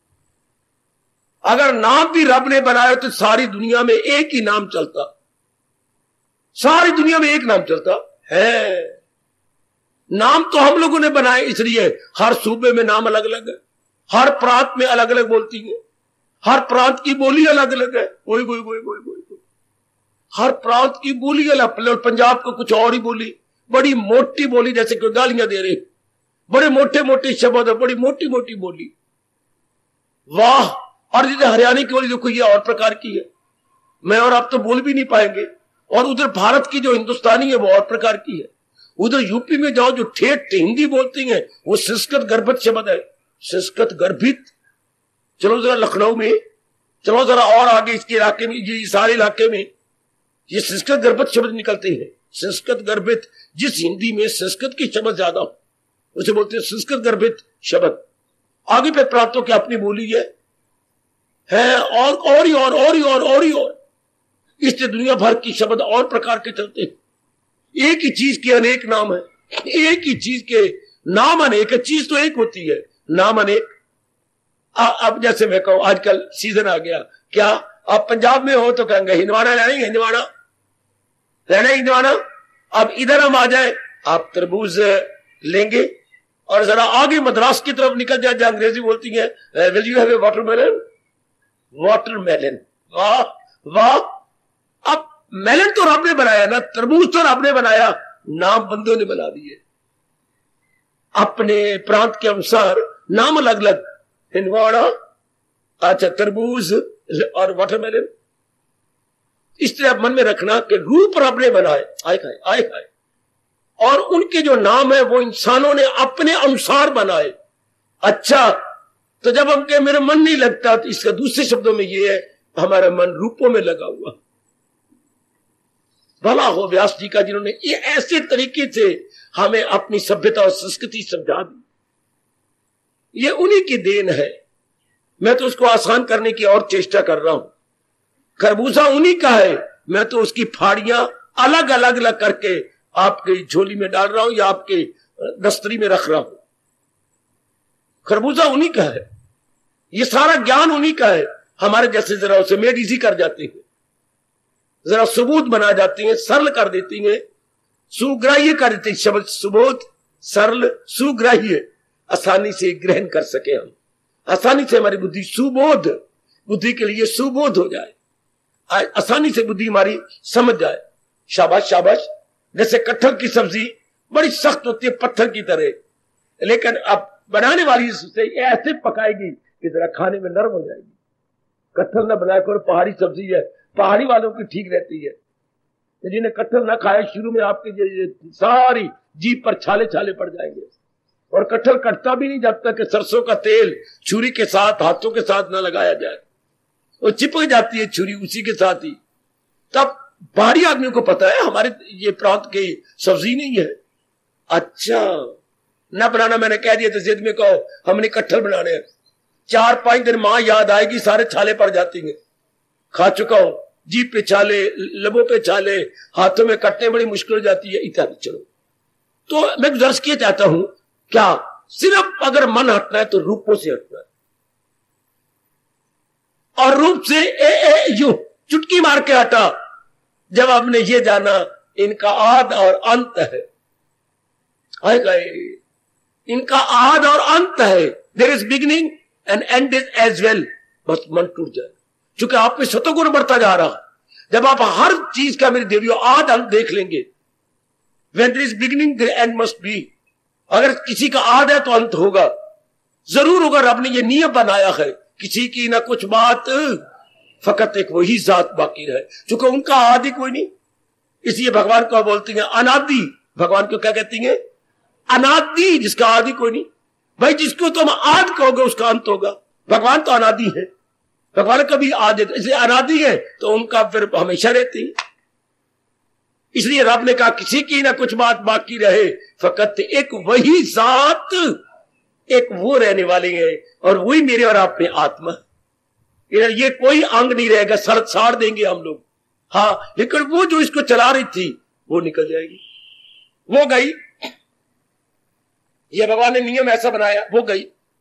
अगर नाम भी रब ने बनाया तो सारी दुनिया में एक ही नाम चलता, सारी दुनिया में एक नाम चलता है। नाम तो हम लोगों ने बनाए, इसलिए हर सूबे में नाम अलग अलग है, हर प्रांत में अलग अलग बोलती है, हर प्रांत की बोली अलग अलग है। कोई हर प्रांत की बोली अलग। पंजाब को कुछ और ही बोली, बड़ी मोटी बोली, जैसे कोई गालियां दे रहे, बड़े मोटे मोटे शब्द है, बड़ी मोटी मोटी बोली, वाह। और जैसे हरियाणा की बोली देखो, ये और प्रकार की है, मैं और आप तो बोल भी नहीं पाएंगे। और उधर भारत की जो हिंदुस्तानी है वो और प्रकार की है। उधर यूपी में जाओ, जो ठेठ हिंदी बोलती हैं वो संस्कृत गर्भित शब्द है, संस्कृत गर्भित। चलो जरा लखनऊ में, चलो जरा और आगे इसके इलाके में, ये सारे इलाके में ये संस्कृत गर्भित शब्द निकलते हैं। संस्कृत गर्भित, जिस हिंदी में संस्कृत की शब्द ज्यादा हो उसे बोलते हैं संस्कृत गर्भित शब्द। आगे पे प्रांतों की अपनी बोली है और ही और इससे दुनिया भर की शब्द और प्रकार के चलते हैं। एक ही चीज के अनेक नाम है, एक ही चीज के नाम अनेक है। चीज तो एक होती है, नाम अनेक। अब जैसे मैं कहूं आजकल सीजन आ गया, क्या आप पंजाब में हो तो कहेंगे हिंदवाड़ा लेना, हिंदवाड़ा लेना, हिंदवाड़ा। अब इधर हम आ जाए, आप तरबूज लेंगे, और जरा आगे मद्रास की तरफ निकल जाए जहां अंग्रेजी बोलती है, will you have a watermelon, watermelon. वाह वाह। अब मेलन तो रब ने बनाया ना, तरबूज तो रब ने बनाया, नाम बंदों ने बना दिए अपने प्रांत के अनुसार, नाम अलग अलग, हिंदवाड़ा, अच्छा तरबूज और वाटरमेलन। इस तरह मन में रखना कि रूप रब ने बनाए, आए खाए, और उनके जो नाम है वो इंसानों ने अपने अनुसार बनाए। अच्छा, तो जब हम कहे मेरा मन नहीं लगता, तो इसका दूसरे शब्दों में ये है हमारा मन रूपों में लगा हुआ। भला हो व्यास जी का, जिन्होंने ये ऐसे तरीके से हमें अपनी सभ्यता और संस्कृति समझा दी। ये उन्हीं की देन है, मैं तो उसको आसान करने की और चेष्टा कर रहा हूं। खरबूजा उन्हीं का है, मैं तो उसकी फाड़ियां अलग अलग करके आपके झोली में डाल रहा हूं या आपके दस्तरी में रख रहा हूं। खरबूजा उन्हीं का है, ये सारा ज्ञान उन्हीं का है। हमारे जैसे जरा उसे मेड इजी कर जाते हैं, जरा सुबोध बना जाती हैं, सरल कर देती हैं, सुग्राह्य कर देती हैं। शब्द सुबोध, सरल, सुग्राह्य, आसानी से ग्रहण कर सके हम, आसानी से हमारी बुद्धि सुबोध, बुद्धि के लिए सुबोध हो जाए, आसानी से बुद्धि हमारी समझ जाए। शाबाश शाबाश। जैसे कटहल की सब्जी बड़ी सख्त होती है पत्थर की तरह, लेकिन अब बनाने वाली उसे ऐसे पकाएगी कि जरा खाने में नरम हो जाएगी। कटहल न बनाकर पहाड़ी सब्जी है, पहाड़ी वालों की ठीक रहती है, जिन्हें कटहल ना खाया शुरू में आपके ये सारी जीभ पर छाले छाले पड़ जाएंगे। और कटहल कटता भी नहीं जब तक कि सरसों का तेल छुरी के साथ हाथों के साथ ना लगाया जाए, वो चिपक जाती है छुरी उसी के साथ ही। तब बाहरी आदमियों को पता है हमारे ये प्रांत की सब्जी नहीं है। अच्छा ना बनाना, मैंने कह दिया तो जिद में कहो हमने कटहल बनाने हैं, 4-5 दिन मां याद आएगी सारे छाले पड़ जाती हैं। खा चुका हूं, जीभ पे छाले, लबों पे छाले, हाथों में कटने बड़ी मुश्किल हो जाती है इत्यादि। चलो तो मैं गुजारिश किया चाहता हूं, क्या सिर्फ अगर मन हटना है तो रूपों से हटना है, और रूप से यू चुटकी मार के हटा जब आपने ये जाना इनका आद और अंत है। इनका आद और अंत है, there is beginning and end is as well. बस मन टूट जाए, चूंकि आप में सतोगुण बढ़ता जा रहा। जब आप हर चीज का मेरे देवियों आद अंत देख लेंगे, when there is beginning there end must be। अगर किसी का आद है तो अंत होगा, जरूर होगा। रब ने ये नियम बनाया है, किसी की ना कुछ बात फकत एक वही जात बाकी रहे, चूंकि उनका आदि कोई नहीं। इसलिए भगवान को बोलती हैं अनादि। भगवान को क्या कहती हैं? अनादि, जिसका आदि कोई नहीं। भाई जिसको तुम आद कहोगे उसका अंत होगा। भगवान तो अनादि है, भगवान कभी आदि, इसलिए अनादि है तो उनका फिर हमेशा रहती है। इसलिए रब ने कहा किसी की ना कुछ बात बाकी रहे, फकत एक वही जात, एक वो रहने वाले हैं, और वही मेरे और आप में आत्मा। ये कोई अंग नहीं रहेगा, सर साड़ देंगे हम लोग। हाँ, लेकिन वो जो इसको चला रही थी वो निकल जाएगी, वो गई। ये भगवान ने नियम ऐसा बनाया, वो गई।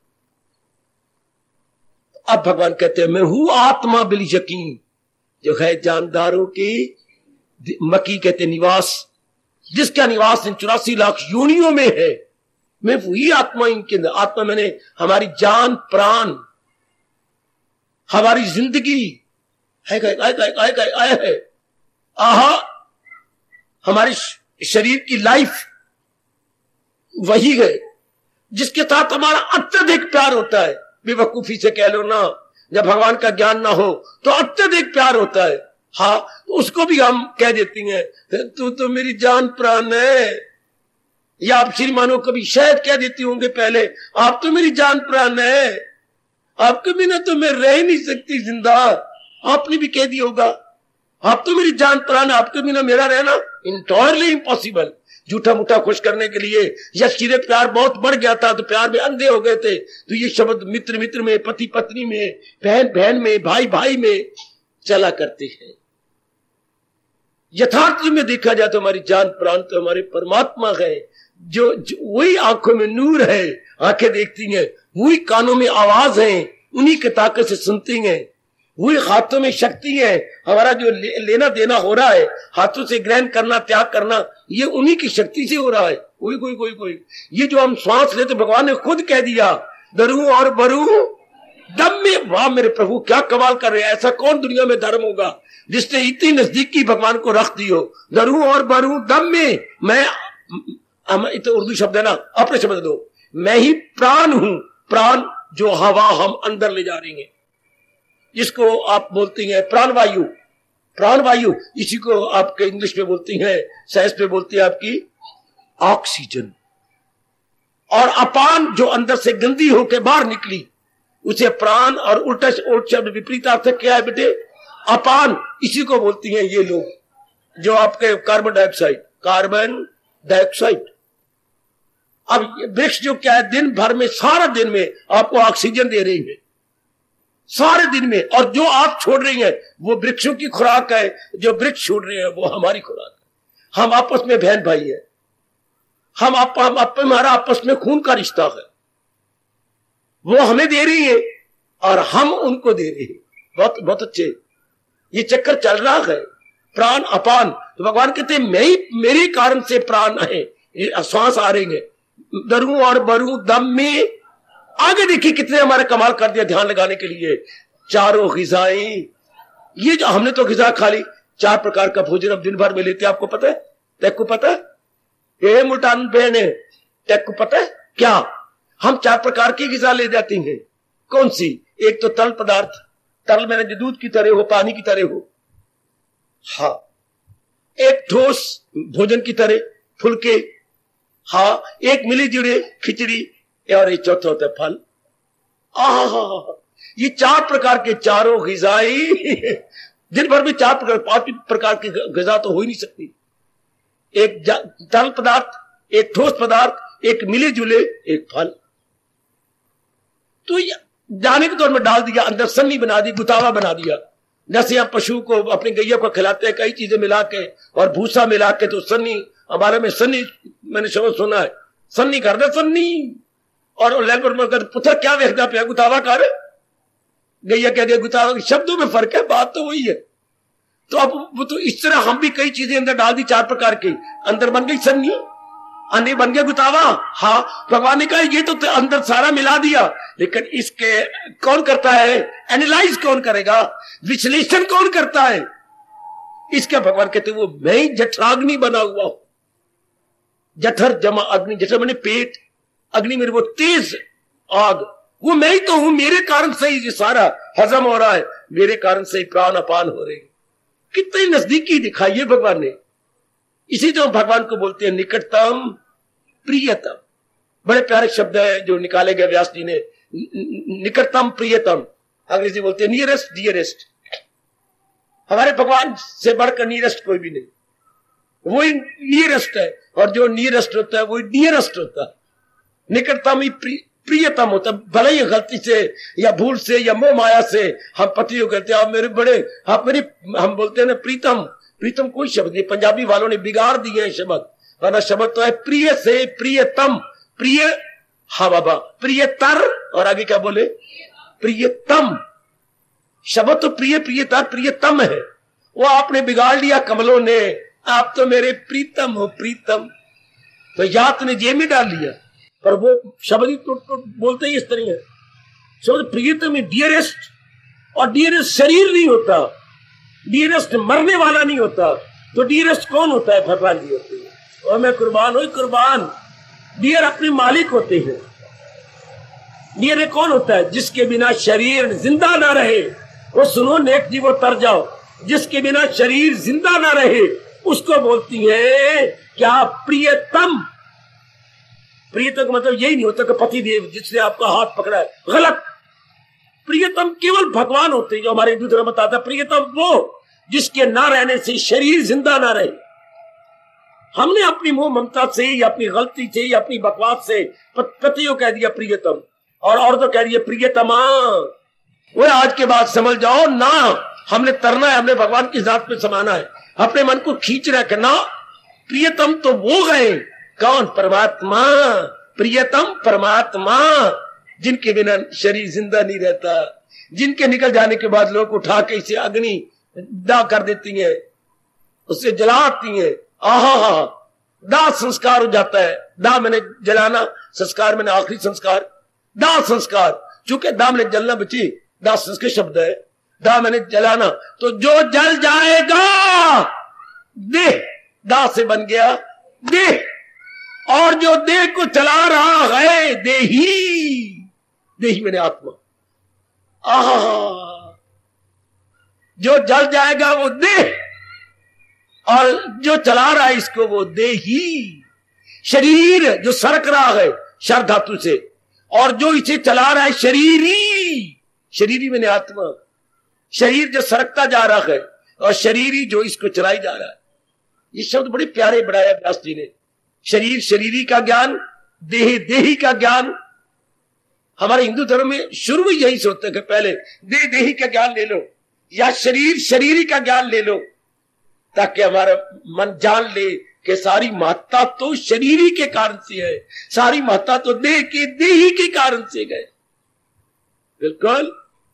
अब भगवान कहते हैं मैं हूं आत्मा बिल यकीन, जो है जानदारों की मकी कहते निवास, जिसका निवास इन 84 लाख योनियों में है। मैं वही आत्मा इनके अंदर। आत्मा मैंने हमारी जान प्राण, हमारी जिंदगी है, आहा, हमारे शरीर की लाइफ वही है, जिसके साथ हमारा अत्यधिक प्यार होता है। बेवकूफी से कह लो ना, जब भगवान का ज्ञान ना हो तो अत्यधिक प्यार होता है। हाँ, तो उसको भी हम कह देती हैं तू तो मेरी जान प्राण है, या आप श्रीमानों कभी शायद कह देती होंगे पहले, आप तो मेरी जान प्राण है, आपके बिना तो मैं रह नहीं सकती जिंदा। आपने भी कह दिया होगा आप तो मेरी जान प्राण, आपके बिना मेरा रहना इंटायरली इम्पॉसिबल। झूठा मुठा खुश करने के लिए, या सीधे प्यार बहुत बढ़ गया था तो प्यार में अंधे हो गए थे, तो ये शब्द मित्र मित्र में, पति पत्नी में, बहन बहन में, भाई भाई में चला करते हैं। यथार्थ में देखा जाए तो हमारी जान प्राण तो हमारे परमात्मा है, जो वही आंखों में नूर है, आंखें देखती हैं, वही कानों में आवाज है, उन्हीं की ताकत से सुनती हैं, वही हाथों में शक्ति है। हमारा जो लेना देना हो रहा है, हाथों से ग्रहण करना त्याग करना, ये उन्हीं की शक्ति से हो रहा है। कोई कोई कोई कोई ये जो हम श्वास लेते, भगवान ने खुद कह दिया दरू और बरू दम में। वाह मेरे प्रभु, क्या कमाल कर रहे हैं। ऐसा कौन दुनिया में धर्म होगा जिसने इतनी नजदीकी भगवान को रख दी हो। दरू और बरू दम में, मैं तो उर्दू शब्द है ना, अपने शब्द दो, मैं ही प्राण हूं। प्राण जो हवा हम अंदर ले जा रही हैं, जिसको आप बोलती हैं प्राणवायु। प्राणवायु इसी को आपके इंग्लिश में बोलती हैं, साइंस में बोलती है आपकी ऑक्सीजन। और अपान जो अंदर से गंदी होकर बाहर निकली उसे प्राण, और उल्टा शब्द विपरीत अर्थ क्या है बेटे? अपान। इसी को बोलती हैं ये लोग जो आपके कार्बन डाइऑक्साइड, कार्बन डाइऑक्साइड। अब वृक्ष जो क्या है, दिन भर में, सारा दिन में आपको ऑक्सीजन दे रही है, सारे दिन में, और जो आप छोड़ रही हैं वो वृक्षों की खुराक है, जो वृक्ष छोड़ रहे हैं वो हमारी खुराक है। हम आपस में बहन भाई है, हमारा आपस में खून का रिश्ता है। वो हमें दे रही है और हम उनको दे रहे हैं। बहुत बहुत अच्छे, ये चक्कर चल रहा है, प्राण अपान। तो भगवान कहते हैं मैं ही, मेरे कारण से प्राण है, श्वास आ रही है। दरू और बरू दम में, आगे देखिए कितने हमारे कमाल कर दिया ध्यान लगाने के लिए। चारों ग़िज़ाएं, ये जो हमने तो ग़िज़ा खा ली, 4 प्रकार का भोजन अब दिन भर में लेते हैं। आपको पता है? तेको पता है? ये मुल्तान बहने, तेको पता है क्या? हम 4 प्रकार की ग़िज़ा ले जाती हैं। कौन सी? एक तो तरल पदार्थ, तरल मैंने जो दूध की तरह हो, पानी की तरह हो। हाँ, एक ठोस भोजन की तरह फुलके, हाँ, एक मिली जुड़े खिचड़ी, और एक चौथा होता है फल। ये 4 प्रकार के चारों ग़िज़ाई दिन भर में 4 प्रकार 5 प्रकार की ग़िज़ा तो हो ही नहीं सकती। एक तरल पदार्थ, एक ठोस पदार्थ, एक मिले जुले, एक फल। तो जाने के तौर में डाल दिया, अंदर सन्नी बना दी, गुतावा बना दिया। जैसे हम पशु को, अपनी गैया को खिलाते हैं कई चीजें मिला के और भूसा मिला के, तो सन्नी, हमारे में सन्नी, मैंने शब्द सुना है, सन्नी कर दे सन्नी। और लैंड पुत्र क्या वेखना पे गुतावा कर, गैया कह दिया गुतावा। शब्दों में फर्क है, बात तो वही है। तो अब वो तो इस तरह हम भी कई चीजें अंदर डाल दी 4 प्रकार की, अंदर बन गई सन्नी, अंदर बन गया गुतावा। हाँ, भगवान ने कहा ये तो अंदर सारा मिला दिया, लेकिन इसके कौन करता है, एनालाइज कौन करेगा, विश्लेषण कौन करता है इसका? भगवान कहते वो मैं ही जठराग्नि बना हुआ हूं। जठर जमा अग्नि, जठर मैंने पेट, अग्नि मेरे वो तेज आग, वो मैं ही तो हूं। मेरे कारण से ही सारा हजम हो रहा है, मेरे कारण से ही प्राण अपान हो रहे हैं। कितने नजदीकी दिखाइए भगवान ने। इसी तो भगवान को बोलते हैं निकटतम प्रियतम। बड़े प्यारे शब्द है जो निकाले गए व्यास जी ने, निकटतम प्रियतम। अंग्रेजी बोलते हैं नियरेस्ट डियरेस्ट। हमारे भगवान से बढ़कर नियरेस्ट कोई भी नहीं, वही नियरेस्ट है, और जो नियरेस्ट होता है वही डियरेस्ट होता है। निकटतम ही प्रियतम होता है। भले ही गलती से या भूल से या मोह माया से हम पतियों कहते हैं आप मेरे बड़े, आप मेरी, हम बोलते हैं ना प्रीतम। प्रीतम कोई शब्द नहीं, पंजाबी वालों ने बिगाड़ दिए हैं शब्द, वरना शब्द तो है प्रिय से प्रियतम। प्रिय, हाँ बाबा, प्रियतर, और आगे क्या बोले, प्रियतम। शब्द तो प्रिय, प्रियतर, प्रियतम है, वो आपने बिगाड़ लिया कमलों ने। आप तो मेरे प्रीतम हो, प्रीतम तो याद ने जेब में डाल लिया, पर वो शब्द ही तो बोलते ही इस तरह है। शब्द प्रियतम है, डियरेस्ट, और डियरेस्ट शरीर नहीं होता, डियरेस्ट मरने वाला नहीं होता। तो डियरेस्ट कौन होता है? भगवान जी होते हैं। और मैं कुर्बान हूं, कुर्बान। डियर अपने मालिक होते हैं। डियर कौन होता है? जिसके बिना शरीर जिंदा ना रहे। वो सुनो नेक जी, वो तर जाओ, जिसके बिना शरीर जिंदा ना रहे उसको बोलती है क्या? प्रियतम। प्रियतम का मतलब यही नहीं होता कि पति देव जिसने आपका हाथ पकड़ा है, गलत। प्रियतम केवल भगवान होते हैं। जो हमारे हिंदू धर्म बताता है प्रियतम वो जिसके ना रहने से शरीर जिंदा ना रहे। हमने अपनी मोह ममता से या अपनी गलती से या अपनी बकवास से पतियों कह दिया प्रियतम, और औरतों कह दिया प्रियतमा। वो आज के बाद समझ जाओ ना, हमने तरना है, हमने भगवान की जात पे समाना है, अपने मन को खींचना है। ना, प्रियतम तो वो गए, कौन? परमात्मा। प्रियतम परमात्मा, जिनके बिना शरीर जिंदा नहीं रहता, जिनके निकल जाने के बाद लोग उठा के इसे अग्नि दाह कर देती हैं, उससे जलाती हैं। आहा, दाह संस्कार हो जाता है। दाह मैंने जलाना, संस्कार मैंने आखिरी संस्कार, दाह संस्कार। चूंकि दाह मैंने जलना बची, दाह संस्कृत शब्द है, दाह मैंने जलाना। तो जो जल जाएगा देह, दाह से बन गया देह, और जो देह को चला रहा है देही, देही मैंने आत्मा। आहा, जो जल जाएगा वो देह, और जो चला रहा है इसको वो देही। शरीर जो सरक रहा है शर धातु से, और जो इसे चला रहा है शरीरी, शरीरी मैंने आत्मा। शरीर जो सरकता जा रहा है और शरीरी जो इसको चलाई जा रहा है। ये शब्द बड़े प्यारे बढ़ाया व्यास जी ने। शरीर शरीरी का ज्ञान, देह देही का ज्ञान। हमारे हिंदू धर्म में शुरू में यही सोचते हैं कि पहले देह देही का ज्ञान ले लो या शरीर शरीरी का ज्ञान ले लो, ताकि हमारा मन जान ले कि सारी महत्ता तो शरीरी के कारण से है, सारी महत्ता तो देह के देही के कारण से गए। बिल्कुल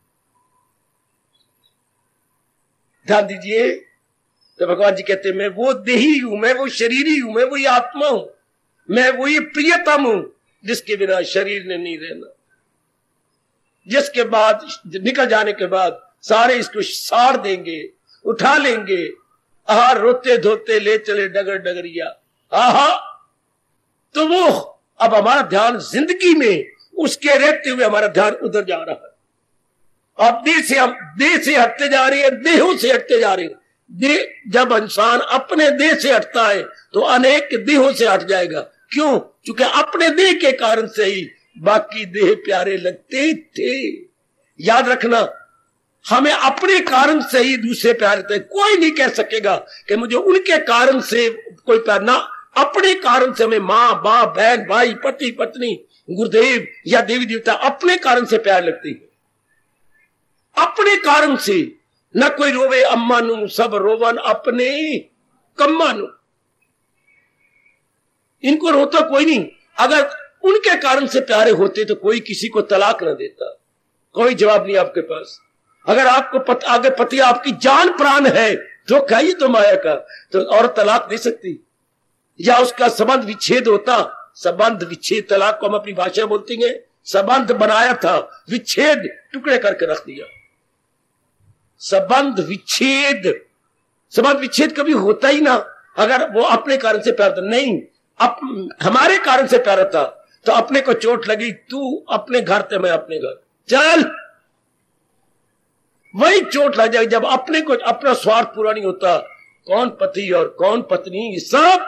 ध्यान दीजिए। तो भगवान जी कहते हैं मैं वो देही हूं, मैं वो शरीरी हूं, मैं वही आत्मा हूं, मैं वही प्रियतम हूं जिसके बिना शरीर ने नहीं रहना, जिसके बाद निकल जाने के बाद सारे इसको साड़ देंगे, उठा लेंगे। आहा, रोते धोते ले चले डगर डगरिया। आहा, तो वो अब हमारा ध्यान जिंदगी में उसके रहते हुए हमारा ध्यान उधर जा रहा है। अब देह से हम देह से हटते जा रहे हैं, देहों से हटते जा रहे हैं। जब इंसान अपने देह से हटता है तो अनेक देहों से हट जाएगा। क्यों? क्योंकि अपने देह के कारण से ही बाकी देह प्यारे लगते थे। याद रखना, हमें अपने कारण से ही दूसरे प्यार लगते। कोई नहीं कह सकेगा कि मुझे उनके कारण से कोई प्यार ना। अपने कारण से हमें माँ बाप बहन भाई पति पत्नी गुरुदेव या देवी देवता अपने कारण से प्यार लगती है। अपने कारण से न कोई रोवे अम्मा नु सब रोवन अपने कम्मा नु। इनको रोता कोई नहीं। अगर उनके कारण से प्यारे होते तो कोई किसी को तलाक न देता। कोई जवाब नहीं आपके पास। अगर आपको अगर पति आपकी जान प्राण है तो कहिए तो माया का, तो और तलाक दे सकती या उसका संबंध विच्छेद होता। संबंध विच्छेद, तलाक को हम अपनी भाषा बोलते हैं। संबंध बनाया था, विच्छेद टुकड़े करके रख दिया। संबंध विच्छेद, संबंध विच्छेद कभी होता ही ना अगर वो अपने कारण से प्यार था। नहीं, हमारे कारण से प्यार था तो अपने को चोट लगी, तू अपने घर थे मैं अपने घर, चल वही चोट लग जाएगी। जब अपने को अपना स्वार्थ पूरा नहीं होता, कौन पति और कौन पत्नी ये सब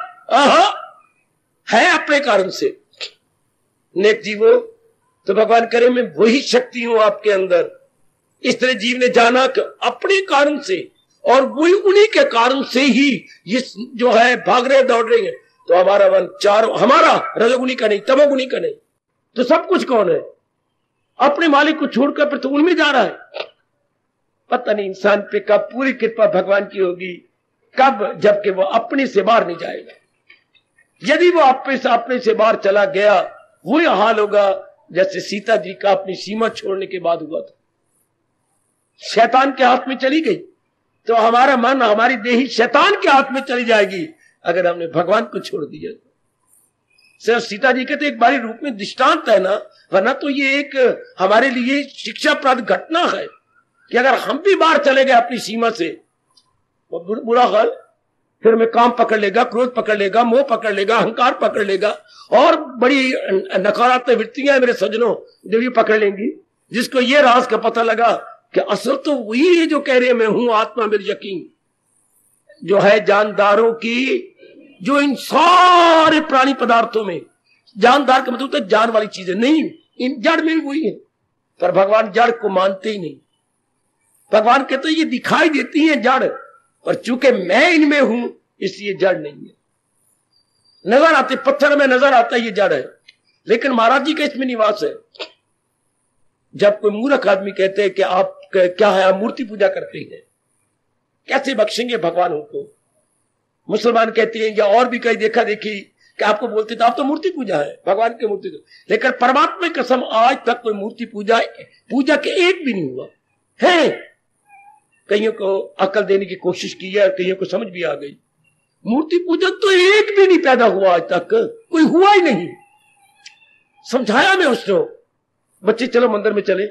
है अपने कारण से। नेक जीवो, तो भगवान करे मैं वही शक्ति हूं आपके अंदर। इस तरह जीव ने जाना कि अपने कारण से और वही उन्हीं के कारण से ही ये जो है भाग रहे दौड़ रहे हैं। तो हमारा मन चारों, हमारा रजोगुनी का नहीं तमोगुनी का नहीं, तो सब कुछ कौन है? अपने मालिक को छोड़कर फिर तो उनमें जा रहा है। पता नहीं इंसान पे कब पूरी कृपा भगवान की होगी, कब, जबकि वो अपने से बाहर नहीं जाएगा। यदि वो अपने से बाहर चला गया, वही हाल होगा जैसे सीता जी का अपनी सीमा छोड़ने के बाद हुआ था। शैतान के हाथ में चली गई तो हमारा मन, हमारी देही शैतान के हाथ में चली जाएगी अगर हमने भगवान को छोड़ दिया। सिर्फ सीता जी के तो एक बारी रूप में दृष्टांत है ना, वरना तो ये एक हमारे लिए शिक्षाप्रद घटना है कि अगर हम भी बाहर चले गए अपनी सीमा से, वो बुरा हाल। फिर हमें काम पकड़ लेगा, क्रोध पकड़ लेगा, मोह पकड़ लेगा, अहंकार पकड़ लेगा और बड़ी नकारात्मक वृत्तियां मेरे सज्जनों जो भी पकड़ लेंगी। जिसको ये राज का पता लगा कि असल तो वही है जो कह रहे मैं हूं आत्मा मेरी यकीन, जो है जानदारों की, जो इन सारे प्राणी पदार्थों में, जानदार का मतलब तो जान वाली चीजें नहीं, इन जड़ में भी वही है। पर भगवान जड़ को मानते ही नहीं। भगवान कहते ये दिखाई देती है जड़, पर चूंकि मैं इनमें हूं इसलिए जड़ नहीं है। नजर आते, पत्थर में नजर आता है ये जड़ है, लेकिन महाराज जी का इसमें निवास है। जब कोई मूर्ख आदमी कहते हैं कि आप क्या है, आप मूर्ति पूजा करते हैं, कैसे बख्शेंगे भगवान उनको? मुसलमान कहते हैं या और भी कहीं देखा देखी कि आपको बोलते थे आप तो मूर्ति पूजा है, भगवान की मूर्ति। लेकिन परमात्मा की कसम आज तक कोई मूर्ति पूजा के एक भी नहीं हुआ है। कईयों को अकल देने की कोशिश की है, कईयों को समझ भी आ गई। मूर्ति पूजा तो एक भी नहीं पैदा हुआ आज तक, कोई हुआ ही नहीं। समझाया मैं उसको, बच्चे चलो मंदिर में चले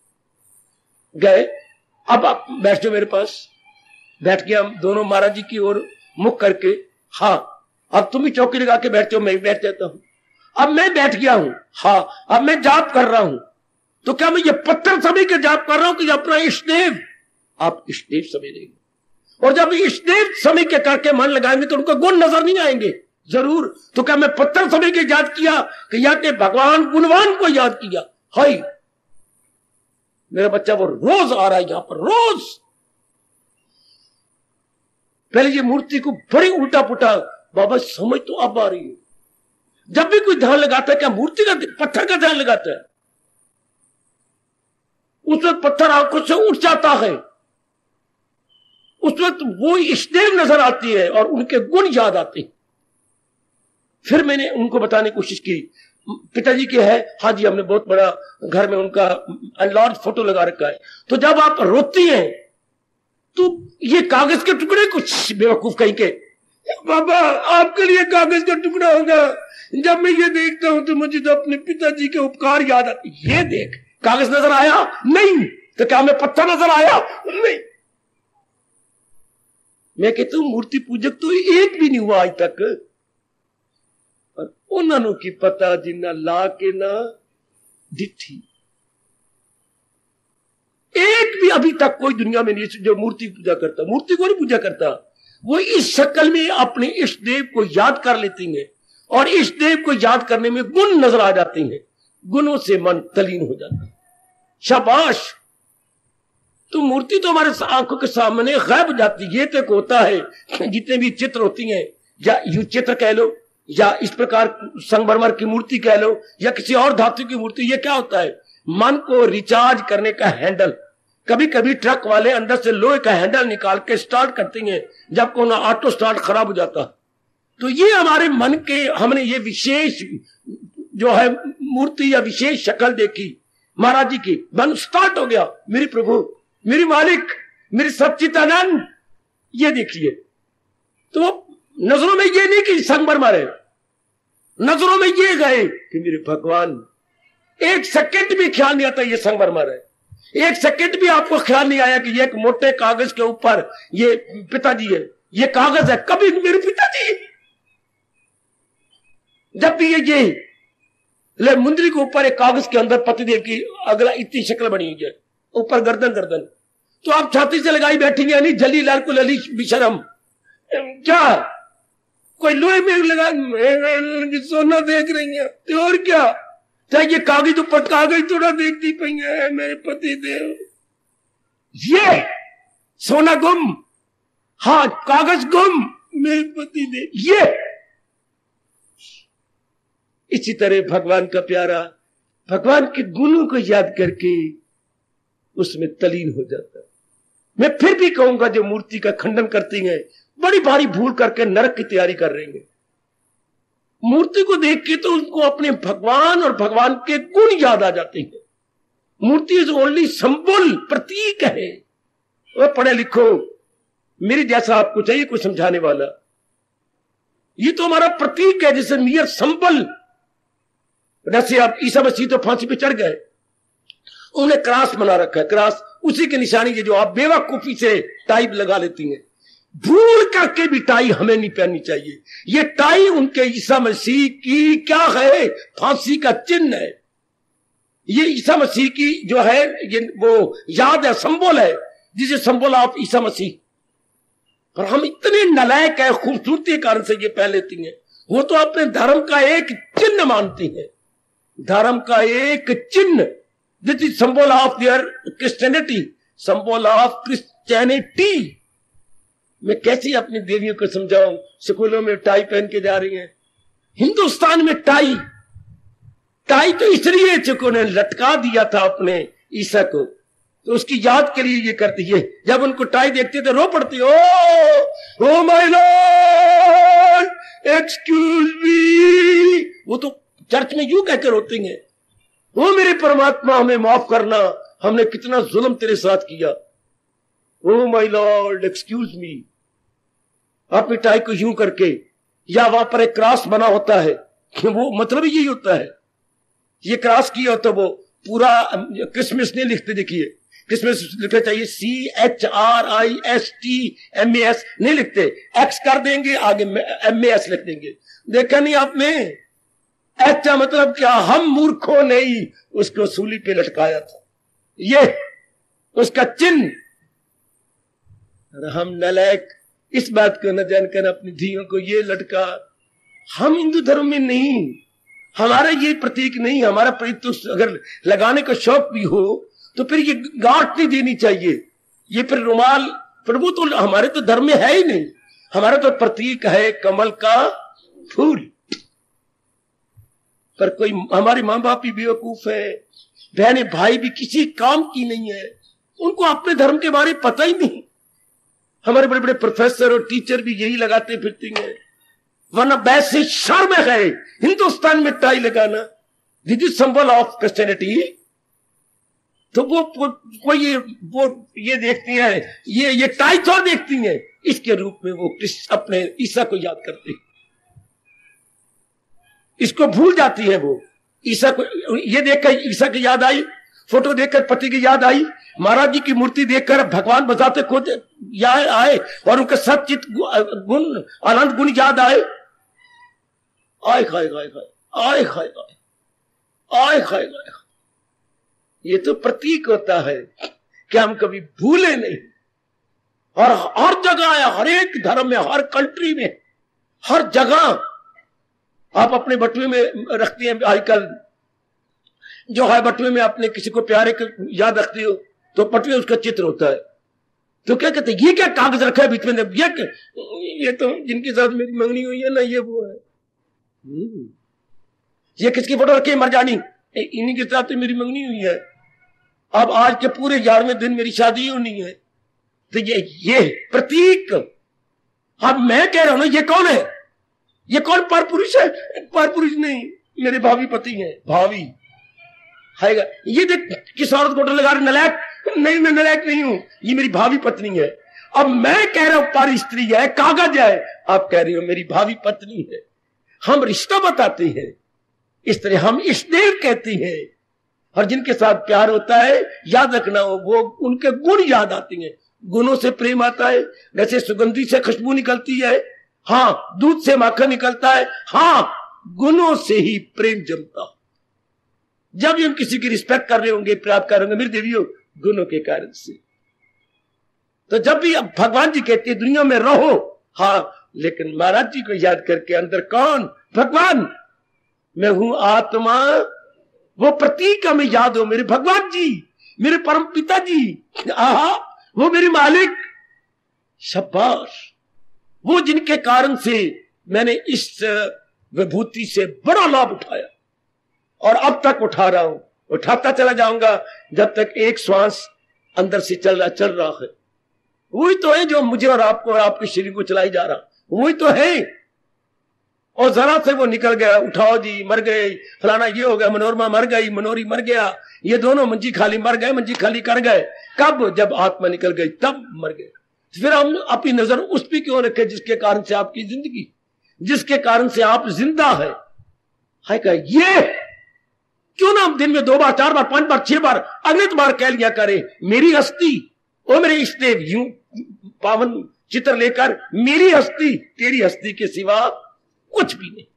गए, अब आप बैठ जाओ मेरे पास। बैठ गया, दोनों महाराज जी की ओर मुख करके, हाँ अब तुम भी चौकी लगा के बैठते हो, मैं भी बैठ जाता हूं। अब मैं बैठ गया हूं, हाँ अब मैं जाप कर रहा हूं, तो क्या मैं ये पत्थर समय के जाप कर रहा हूं कि अपना इष्टदेव? आप इष्टदेव समझेंगे, और जब इष्टदेव समय के करके मन लगाएंगे तो उनको गुण नजर नहीं आएंगे जरूर। तो क्या मैं पत्थर समय के याद किया कि या के भगवान गुणवान को याद किया? हाय मेरा बच्चा वो रोज आ रहा है यहां पर, रोज। पहले ये मूर्ति को बड़ी उल्टा पुटा, बाबा समझ तो अब आ रही है। जब भी कोई ध्यान लगाता है, क्या मूर्ति का पत्थर का ध्यान लगाता है, उस वक्त पत्थर आंखों से उठ जाता है। उस वक्त वो इष्टदेव नजर आती है और उनके गुण याद आते हैं। फिर मैंने उनको बताने की कोशिश की, पिताजी के है, हाँ जी हमने बहुत बड़ा घर में उनका अनलॉर्ज फोटो लगा रखा है। तो जब आप रोती हैं तो ये कागज के टुकड़े, कुछ बेवकूफ कहीं के, बाबा आपके लिए कागज का टुकड़ा होगा। जब मैं ये देखता हूं तो मुझे तो अपने पिताजी के उपकार याद आते। ये देख, कागज नजर आया नहीं, तो क्या हमें पत्थर नजर आया? नहीं। मैं कहता हूं मूर्ति पूजक तो एक भी नहीं हुआ आज तक, और उन्होंने की पता जिन्ना ला के ना डिठी। एक भी अभी तक कोई दुनिया में नहीं जो मूर्ति पूजा करता, मूर्ति को नहीं पूजा करता। वो इस शक्ल में अपने इष्ट देव को याद कर लेती हैं और इष्ट देव को याद करने में गुण नजर आ जाते हैं, गुणों से मन तलीन हो जाता है। शाबाश। तो मूर्ति तो हमारे आंखों के सामने गायब हो जाती है। ये तक होता है जितने भी चित्र होती हैं, या यू चित्र कह लो, या इस प्रकार संगमरमर की मूर्ति कह लो, या किसी और धातु की मूर्ति, ये क्या होता है? मन को रिचार्ज करने का हैंडल। कभी कभी ट्रक वाले अंदर से लोहे का हैंडल निकाल के स्टार्ट करते हैं जब कोई ऑटो स्टार्ट खराब हो जाता। तो ये हमारे मन के, हमने ये विशेष जो है मूर्ति या विशेष शक्ल देखी महाराज जी की, मन स्टार्ट हो गया, मेरी प्रभु, मेरी मालिक, मेरी सच्चिदानंद, ये देखिए। तो नजरों में ये नहीं कि संगमरमर है, नजरों में ये गए कि मेरे भगवान। एक सेकंड भी ख्याल नहीं आता ये संगमरमर है। एक सेकंड भी आपको ख्याल नहीं आया कि ये एक मोटे कागज के ऊपर ये पिताजी है, ये कागज है, कभी मेरे पिताजी। जब भी ये ले मुंदरी के ऊपर एक कागज के अंदर पतिदेव की अगला इतनी शक्ल बनी हुई है, ऊपर गर्दन गर्दन, तो आप छाती से लगाई बैठेंगे, यानी जली लाल को लली बिशरम, क्या कोई लोहे में लगा सोना देख रही है, तो और क्या? चाहे ये कागज ऊपर कागज थोड़ा देखती पई है मेरे पति देव, ये सोना गुम, हाँ कागज गुम, मेरे पति देव। ये इसी तरह भगवान का प्यारा भगवान के गुणों को याद करके उसमें तलीन हो जाता है। मैं फिर भी कहूंगा जो मूर्ति का खंडन करती हैं बड़ी भारी भूल करके नरक की तैयारी कर रही हैं। मूर्ति को देख के तो उनको अपने भगवान और भगवान के गुण याद आ जाते हैं। मूर्ति इज ओनली सिंबल, प्रतीक है। वो पढ़े लिखो, मेरे जैसा आपको चाहिए कोई समझाने वाला। ये तो हमारा प्रतीक है, जैसे नियर सिंबल। जैसे आप ईसा मसीह तो फांसी पे चढ़ गए, उन्हें क्रॉस बना रखा है, क्रॉस उसी की निशानी है जो आप बेवकूफी से टाई लगा लेती हैं। भूल करके भी टाई हमें नहीं पहननी चाहिए। ये टाई उनके ईसा मसीह की क्या है? फांसी का चिन्ह है। ये ईसा मसीह की जो है ये वो याद है, संबल है, जिसे संबल आप ईसा मसीह। पर हम इतने नालायक है, खूबसूरती के कारण से ये पहन लेती हैं। वो तो अपने धर्म का एक चिन्ह मानती है, धर्म का एक चिन्ह, this is symbol of their Christianity, symbol of Christianity. मैं कैसे अपनी देवियों को समझाऊं? स्कूलों में टाई पहन के जा रही हैं। हिंदुस्तान में टाई तो इसलिए चुको ने लटका दिया था अपने ईसा को, तो उसकी याद के लिए ये करती है। जब उनको टाई देखते थे रो पड़ती, oh my lord excuse me. वो तो चर्च में यूं कहकर रोती हैं, ओ मेरे परमात्मा हमें माफ करना, हमने कितना जुल्म तेरे साथ किया। Oh my lord excuse me. अपनी टाई को यूं करके, या वहां पर एक क्रॉस बना होता है, वो मतलब यही होता है। ये क्रॉस किया होता, वो पूरा क्रिसमस नहीं लिखते, देखिए क्रिसमस लिखना चाहिए CHRISTMAS नहीं लिखते, एक्स कर देंगे, आगे MAS लिख देंगे। देखा नहीं आपने? एच का मतलब क्या? हम मूर्खों ने ही उसको सूली पे लटकाया था, ये उसका चिन्ह। हम नालायक इस बात को न जानकर अपनी धियों को ये लटका। हम हिंदू धर्म में नहीं, हमारा ये प्रतीक नहीं। हमारा प्रतीक तो अगर लगाने का शौक भी हो तो फिर ये गांठ नहीं देनी चाहिए, ये फिर रुमाल, फिर वो तो हमारे तो धर्म में है ही नहीं। हमारा तो प्रतीक है कमल का फूल। पर कोई हमारे मां बाप भी बेवकूफ है, बहने भाई भी किसी काम की नहीं है, उनको अपने धर्म के बारे में पता ही नहीं। हमारे बड़े बड़े प्रोफेसर और टीचर भी यही लगाते फिरते हैं, वरना वैसे शर्म है हिंदुस्तान में टाई लगाना, this is symbol of Christianity. तो वो ये देखती है, ये टाई तो देखती है, इसके रूप में वो अपने ईसा को याद करती है, इसको भूल जाती है। वो ईसा को ये देखकर ईसा की याद आई, फोटो देखकर पति की याद आई, महाराज जी की मूर्ति देखकर भगवान बजाते खुद याद आए, और उनका सचित गुण आनंद गुण याद आए। आए खाए खाए खाए आए खाए खाए आए खाए खाए। ये तो प्रतीक होता है कि हम कभी भूले नहीं। और हर जगह है, हर एक धर्म में, हर कंट्री में, हर जगह आप अपने बटुए में रखती हैं आजकल जो है, बटुए में अपने किसी को प्यारे को याद रखती हो तो बटुए उसका चित्र होता है। तो क्या कहते ये क्या कागज रखा है बीच में, ये तो जिनके साथ मेरी मंगनी हुई है ना, ये वो है। ये किसकी फोटो रखी है, मरजानी, इन्हीं के साथ मेरी मंगनी हुई है। अब आज के पूरे 11वें दिन मेरी शादी होनी है। तो ये प्रतीक। अब मैं कह रहा हूं ना, ये कौन है, ये कौन पर पुरुष है? पर पुरुष नहीं, मेरे भावी पति हैं। भावी आएगा, ये देख किस औरत को लगा रहे, नलायक नहीं, मैं नलायक नहीं हूं, ये मेरी भावी पत्नी है। अब मैं कह रहा हूं पर स्त्री है, कागज है, आप कह रही हो मेरी भावी पत्नी है। हम रिश्ता बताते हैं, इस तरह हम इष्टदेव कहते हैं। और जिनके साथ प्यार होता है, याद रखना वो उनके गुण याद आते हैं। गुणों से प्रेम आता है, जैसे सुगंधी से खुशबू निकलती है, हाँ, दूध से माखन निकलता है, हाँ, गुणों से ही प्रेम जमता। जब भी हम किसी की रिस्पेक्ट कर रहे होंगे, प्यार कर रहे होंगे, मेरे देवियों, गुणों के कारण से। तो जब भी अब भगवान जी कहते हैं दुनिया में रहो, हाँ, लेकिन महाराज जी को याद करके अंदर कौन? भगवान। मैं हूं आत्मा, वो प्रतीक हमें याद हो, मेरे भगवान जी, मेरे परम पिता जी, आहा, वो मेरे मालिक, शाबाश, वो जिनके कारण से मैंने इस विभूति से बड़ा लाभ उठाया और अब तक उठा रहा हूं, उठाता चला जाऊंगा जब तक एक श्वास अंदर से चल रहा है। वही तो है जो मुझे और आपको और आपके शरीर को चलाई जा रहा, वही तो है। और जरा से वो निकल गया, उठाओ जी, मर गए, फलाना ये हो गया, मनोरमा मर गई, मनोरी मर गया, ये दोनों मंजी खाली मर गए, मंजी खाली कर गए। कब? जब आत्मा निकल गई तब मर गए। फिर हम अपनी नजर उस पर क्यों रखे जिसके कारण से आपकी जिंदगी, जिसके कारण से आप जिंदा है का ये क्यों ना हम दिन में 2 बार, 4 बार, 5 बार, 6 बार, अगले बार कह लिया करे, मेरी हस्ती, ओ मेरे इष्टदेव, यूं पावन चित्र लेकर, मेरी हस्ती तेरी हस्ती के सिवा कुछ भी नहीं,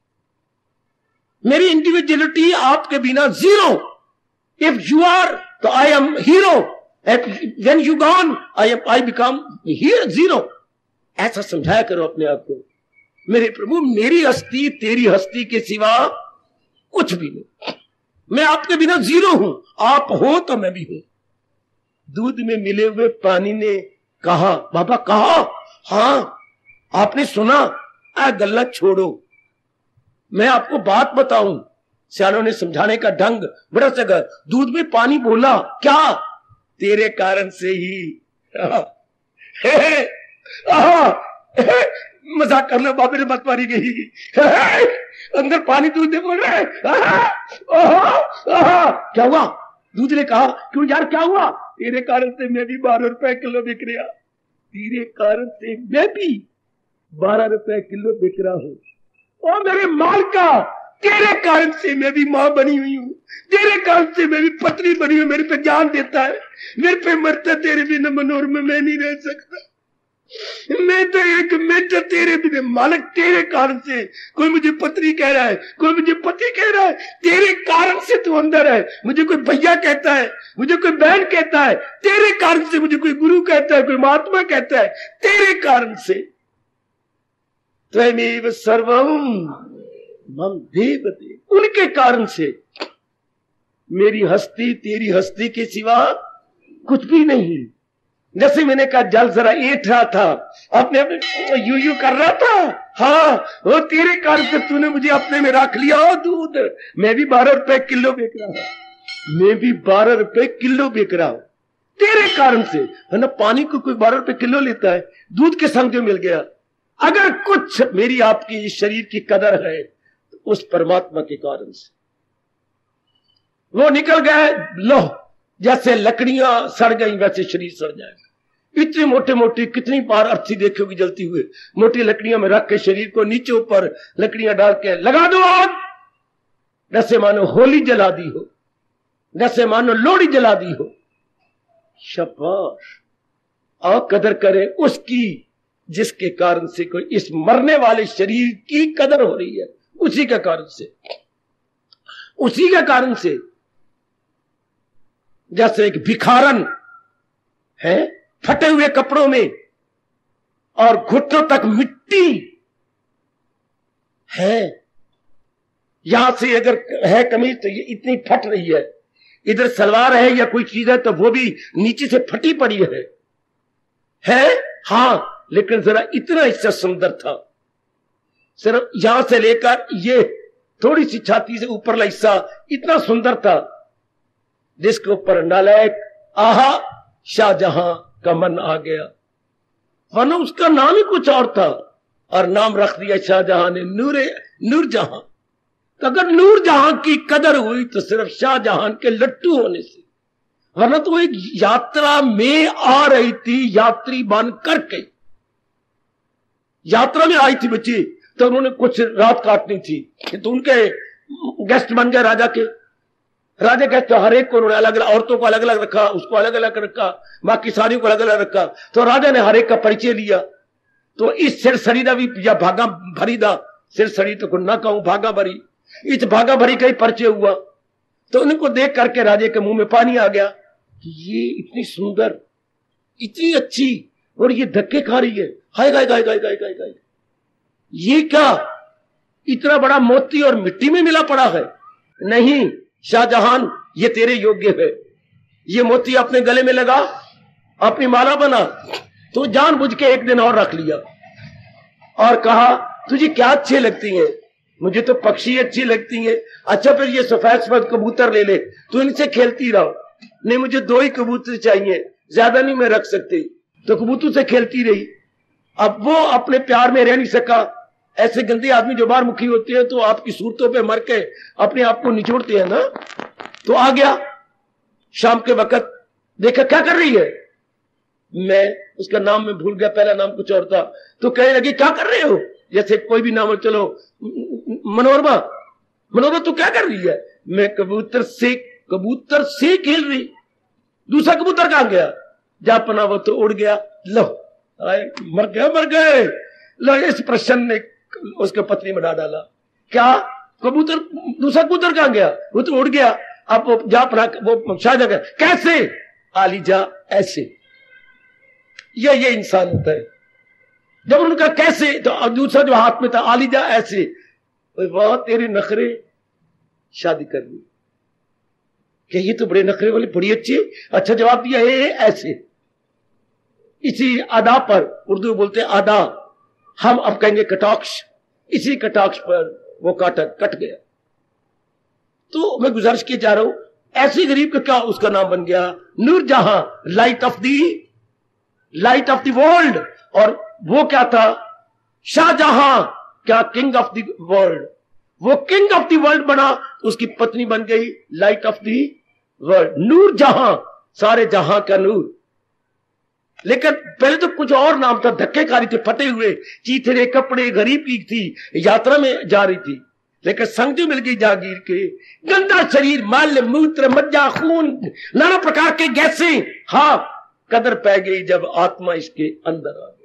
मेरी इंडिविजुअलिटी आपके बिना जीरो। इफ यू आर तो I am hero, when you gone I become zero. ऐसा समझाया करो अपने आप को, मेरे प्रभु, मेरी हस्ती तेरी हस्ती के सिवा कुछ भी नहीं, मैं आपके बिना जीरो हूं, आप हो तो मैं भी हूं। दूध में मिले हुए पानी ने कहा, बाबा कहा, हाँ आपने सुना, गल्ला छोड़ो, मैं आपको बात बताऊं। सियानों ने समझाने का ढंग बड़ा सगा। दूध में पानी बोला क्या? तेरे कारण से ही। मजाक कर लो बाबे ने मत मारी गई, अंदर पानी दूध बोल रहा है। क्या हुआ? दूध ने कहा, क्यों यार क्या हुआ? तेरे कारण से मैं भी 12 रुपए किलो बिक रहा, तेरे कारण से मैं भी 12 रुपए किलो बिक रहा हूं। और मेरे माल का, तेरे कारण से मैं भी मां बनी हुई हूं, तेरे कारण से मैं भी पत्नी बनी हुई, मेरे पे जान देता है, मेरे पे मरता, तेरे बिना मनोरमा मैं नहीं रह सकता, मैं तो तेरे बिना मालिक, तेरे कारण से कोई मुझे पत्नी कह रहा है, कोई मुझे पति कह रहा है, तेरे कारण से तू अंदर है, मुझे कोई भैया कहता है, मुझे कोई बहन कहता है, तेरे कारण से मुझे कोई गुरु कहता है, कोई महात्मा कहता है, तेरे कारण से। त्वमेव सर्वम मम देवते, उनके कारण से मेरी हस्ती तेरी हस्ती के सिवा कुछ भी नहीं। जैसे मैंने कहा जल जरा ऐठ रहा था, अपने अपने यू कर रहा था, हाँ वो तेरे कारण से तूने मुझे अपने में रख लिया। हो दूध, मैं भी 12 रुपए किलो बेच रहा हूं, मैं भी 12 रुपए किलो बेच रहा हूं तेरे कारण से, है ना। पानी को कोई 12 रुपए किलो लेता है, दूध के संग जो मिल गया। अगर कुछ मेरी आपकी शरीर की कदर है तो उस परमात्मा के कारण से। वो निकल गए, लो जैसे लकड़ियां सड़ गई वैसे शरीर सड़ जाएगा। इतनी मोटे मोटी, कितनी बार अर्थी देखोगी जलती हुए, मोटी लकड़ियों में रख के शरीर को नीचे ऊपर लकड़ियां डाल के लगा दो आग, जैसे मानो होली जला दी हो, जैसे मानो लोहड़ी जला दी हो। शाबाश। और कदर करें उसकी जिसके कारण से कोई इस मरने वाले शरीर की कदर हो रही है, उसी के कारण से, उसी के कारण से। जैसे एक भिखारन है, फटे हुए कपड़ों में और घुटनों तक मिट्टी है। यहां से अगर है कमीज तो ये इतनी फट रही है, इधर सलवार है या कोई चीज है तो वो भी नीचे से फटी पड़ी है हां, लेकिन जरा इतना हिस्सा सुंदर था, सिर्फ यहां से लेकर ये थोड़ी सी छाती से ऊपरला हिस्सा इतना सुंदर था, जिसके ऊपर नालायक आहा शाहजहां का मन आ गया, वरना उसका नाम ही कुछ और था और नाम रख दिया शाहजहां ने नूरजहां। तो अगर नूरजहां की कदर हुई तो सिर्फ शाहजहां के लट्टू होने से, वरना तो एक यात्रा में आ रही थी, यात्री बन करके यात्रा में आई थी बच्ची, तो उन्होंने कुछ रात काटनी थी तो उनके गेस्ट बन गए राजा के। राजा गेस्ट तो हर एक को उन्होंने अलग अलग, औरतों को अलग अलग रखा, उसको अलग अलग रखा, बाकी सारियों को अलग अलग रखा। तो राजा ने हर एक का परिचय लिया। तो इस सिरसरीदा भी या भागा भरी दा, सिरसरी तो ना कहूं भागा भरी, इस भागा भरी का ही परिचय हुआ। तो उनको देख करके राजे के मुंह में पानी आ गया कि ये इतनी सुंदर, इतनी अच्छी, और ये धक्के खा रही है, हाय गाय गाय गाय गाय गाय गाय, ये क्या इतना बड़ा मोती और मिट्टी में मिला पड़ा है? नहीं शाहजहां, ये तेरे योग्य है, ये मोती अपने गले में लगा, अपनी माला बना। तो जानबूझ के एक दिन और रख लिया और कहा तुझे क्या अच्छे लगती हैं? मुझे तो पक्षी अच्छी लगती हैं। अच्छा फिर ये सफेद सफेद कबूतर ले ले, तू इनसे खेलती रहो। नहीं मुझे 2 ही कबूतर चाहिए, ज्यादा नहीं मैं रख सकती। तो कबूतर से खेलती रही। अब वो अपने प्यार में रह नहीं सका। ऐसे गंदे आदमी जो बाहर मुखी होते हैं तो आपकी सूरतों पे मर के अपने आप को निचोड़ते हैं ना। तो आ गया शाम के वक्त, देखा क्या कर रही है, मैं उसका नाम में भूल गया, पहला नाम कुछ और था। तो कहने लगी क्या कर रहे हो, जैसे कोई भी नाम हो, चलो मनोरमा, मनोरमा तू क्या कर रही है? मैं कबूतर से खेल रही। दूसरा कबूतर कहां गया? जा पना वो तो उड़ गया। लो मर गए। लो इस प्रश्न ने उसके पत्नी में डाला। क्या कबूतर, दूसरा कबूतर कहां गया? वो तो उड़ गया। अब वो जा पना, वो शायद गया। कैसे? आलीजा ऐसे। ये इंसान होता है। जब उनका कैसे, तो दूसरा जो हाथ में था आलीजा ऐसे, वाह तेरे नखरे, शादी कर ली। क्या ये तो बड़े नखरे वाले, बड़ी अच्छी। अच्छा जवाब दिया है ऐसे। इसी अदा पर, उर्दू बोलते हैं अदा, हम अब कहेंगे कटाक्ष, इसी कटाक्ष पर वो कट गया। तो मैं गुजारिश किए जा रहा हूं, ऐसी गरीब का क्या उसका नाम बन गया Noorjahan, light of the world. और वो क्या था? शाहजहां, क्या किंग ऑफ द वर्ल्ड। वो किंग ऑफ द वर्ल्ड बना, उसकी पत्नी बन गई light of the world, Noorjahan, सारे जहां का नूर। लेकिन पहले तो कुछ और नाम था, धक्के खा रही थी, फटे हुए चीथड़े कपड़े, गरीब की थी, यात्रा में जा रही थी। लेकिन संग जो मिल गई जागीर के, गंदा शरीर, मल मूत्र मज्जा खून, नाना प्रकार के गैसें। हाँ कदर पै गई जब आत्मा इसके अंदर आ गई।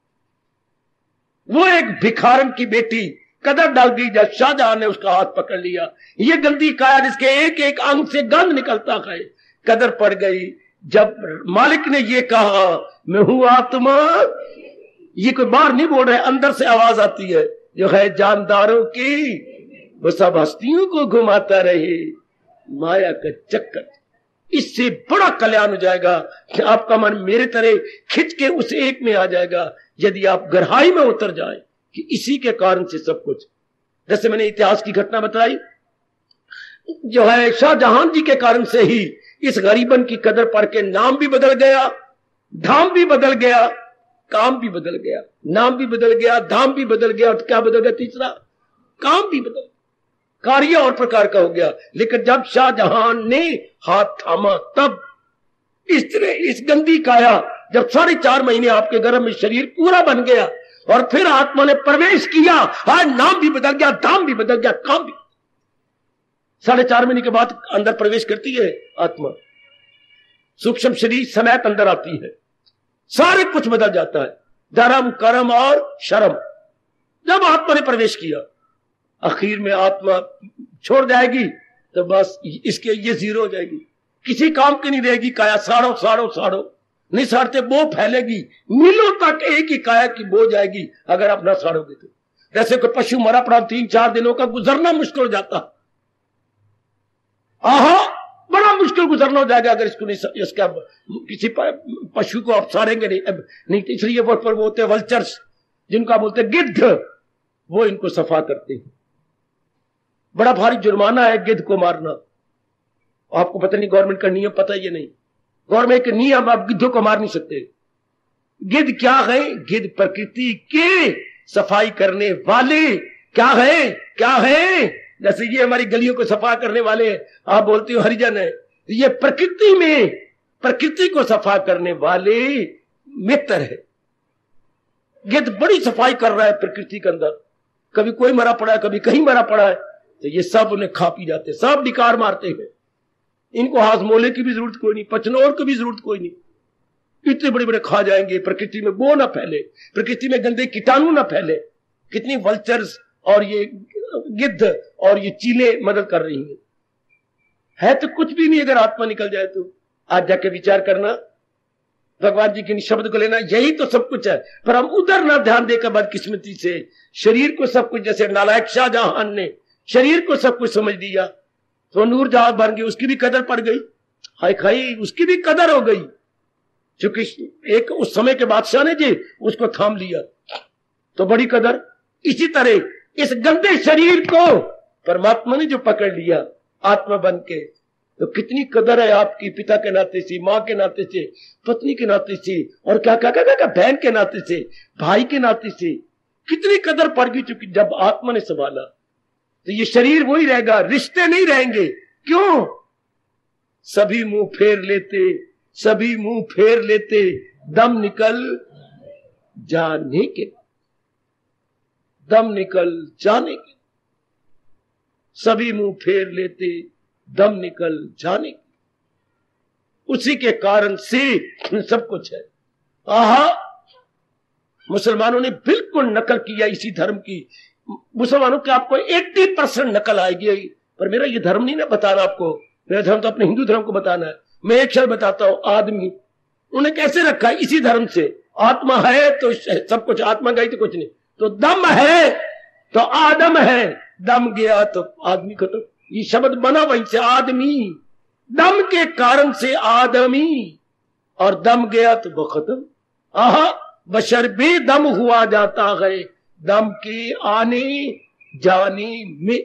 वो एक भिखारन की बेटी, कदर डाल गई जब शाहजहां ने उसका हाथ पकड़ लिया। ये गंदी काया जिसके एक एक अंग से गंध निकलता है, कदर पड़ गई जब मालिक ने ये कहा मैं हूं आत्मा। ये कोई बाहर नहीं बोल रहे, अंदर से आवाज आती है जो है जानदारों की, वो सब हस्तियों को घुमाता रहे माया का चक्कर। इससे बड़ा कल्याण हो जाएगा कि आपका मन मेरे तरह खिंच के उस एक में आ जाएगा, यदि आप गहराई में उतर जाए कि इसी के कारण से सब कुछ। जैसे मैंने इतिहास की घटना बताई, जो है शाहजहां जी के कारण से ही इस गरीबन की कदर पड़ के नाम भी बदल गया, धाम भी बदल गया, काम भी बदल गया, नाम भी बदल गया, धाम भी बदल गया, और क्या बदल गया? तीसरा काम भी बदल, कार्य और प्रकार का हो गया। लेकिन जब शाहजहां ने हाथ थामा, तब इस तरह इस गंदी काया, जब 4.5 महीने आपके गर्भ में शरीर पूरा बन गया और फिर आत्मा ने प्रवेश किया, आज नाम भी बदल गया, धाम भी बदल गया, काम भी। 4.5 महीने के बाद अंदर प्रवेश करती है आत्मा, सूक्ष्म शरीर समेत अंदर आती है, सारे कुछ बदल जाता है, धर्म कर्म और शर्म। जब आत्मा ने प्रवेश किया, आखिर में आत्मा छोड़ जाएगी तो बस इसके ये जीरो हो जाएगी, किसी काम की नहीं रहेगी। काया साड़ो साड़ो साड़ो, नहीं साड़ते बो फैलेगी, मीलों तक एक ही काया की बो जाएगी अगर आप ना साड़ोगे तो। जैसे कोई पशु मरा पड़ा 3-4 दिनों का गुजरना मुश्किल हो जाता, आहा बड़ा मुश्किल गुजरना हो जाएगा अगर इसको नहीं, इसका किसी पशु को आप सारेंगे नहीं। इसलिए वो होते वल्चर्स जिनका बोलते गिद्ध, वो इनको सफा करते हैं। बड़ा भारी जुर्माना है गिद्ध को मारना। आपको पता नहीं, गवर्नमेंट का नियम पता ही नहीं। गवर्नमेंट के नियम, आप गिद्धों को मार नहीं सकते। गिद्ध क्या है? गिद्ध प्रकृति के सफाई करने वाले क्या है? क्या है? जैसे ये हमारी गलियों को सफा करने वाले आप बोलते हो हरिजन है, ये प्रकृति में प्रकृति को सफा करने वाले मित्र है। गिद्ध बड़ी सफाई कर रहा है प्रकृति के अंदर, कभी कोई मरा पड़ा है, कभी कहीं मरा पड़ा है, तो ये सब उन्हें खा पी जाते, सब डिकार मारते हैं। इनको हाजमोले की भी जरूरत कोई नहीं, पचनौर की भी जरूरत कोई नहीं, इतने बड़े बड़े खा जाएंगे। प्रकृति में वो ना फैले, प्रकृति में गंदे कीटाणु ना फैले। कितनी वल्चर्स और ये गिद्ध और ये चीले मदद कर रही है तो कुछ भी नहीं अगर आत्मा निकल जाए तो। आज जाके विचार करना, भगवान जी के शब्द को लेना, यही तो सब कुछ है। पर हम उधर ना ध्यान देकर बदकिस्मती से शरीर को सब कुछ, जैसे नालायक शाहजहां ने शरीर को सब कुछ समझ लिया तो नूर जहाज बन गई, उसकी भी कदर पड़ गई। हाय खाई, उसकी भी कदर हो गई, क्योंकि एक उस समय के बादशाह ने जी उसको थाम लिया तो बड़ी कदर। इसी तरह इस गंदे शरीर को परमात्मा ने जो पकड़ लिया आत्मा बन के, तो कितनी कदर है आपकी, पिता के नाते से, माँ के नाते से, पत्नी के नाते से, और क्या क्या क्या क्या बहन के नाते से, भाई के नाते से, कितनी कदर पड़ गई। चूंकि जब आत्मा ने संभाला तो ये शरीर वही रहेगा, रिश्ते नहीं रहेंगे। क्यों? सभी मुंह फेर लेते, सभी मुंह फेर लेते, दम निकल जाने के, दम निकल जाने के, सभी मुंह फेर लेते, दम निकल जाने के। उसी के कारण से सब कुछ है। आहा, मुसलमानों ने बिल्कुल नकल किया इसी धर्म की। मुसलमानों की आपको 80% नकल आएगी, पर मेरा ये धर्म नहीं ना बताना आपको, मेरा धर्म तो अपने हिंदू धर्म को बताना है। मैं एक शब्द बताता हूं, आदमी उन्हें कैसे रखा है इसी धर्म से। आत्मा है तो सब कुछ, आत्मा गई तो कुछ नहीं, तो दम है तो आदम है, दम गया तो आदमी खत्म। ये शब्द बना वहीं से, आदमी, दम के कारण से आदमी, और दम गया तो वो खत्म। आहा, बशर बेदम हुआ जाता है दम के आने जाने में।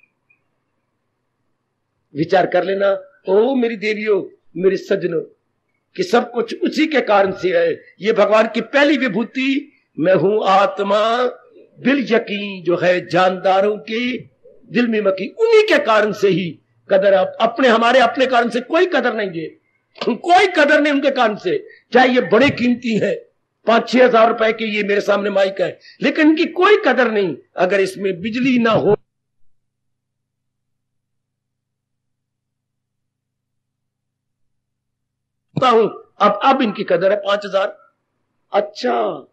विचार कर लेना ओ मेरी देवियों, मेरे सज्जनों, कि सब कुछ उसी के कारण से है। ये भगवान की पहली विभूति, मैं हूं आत्मा बिल यकीन, जो है जानदारों के दिल में मकी, उन्हीं के कारण से ही कदर। आप अपने, हमारे अपने कारण से कोई कदर नहीं है, कोई कदर नहीं उनके कारण से। चाहे ये बड़े कीमती है, 5-6 हजार रुपए के ये मेरे सामने माइक है, लेकिन इनकी कोई कदर नहीं अगर इसमें बिजली ना हो। हूं अब इनकी कदर है 5000। अच्छा,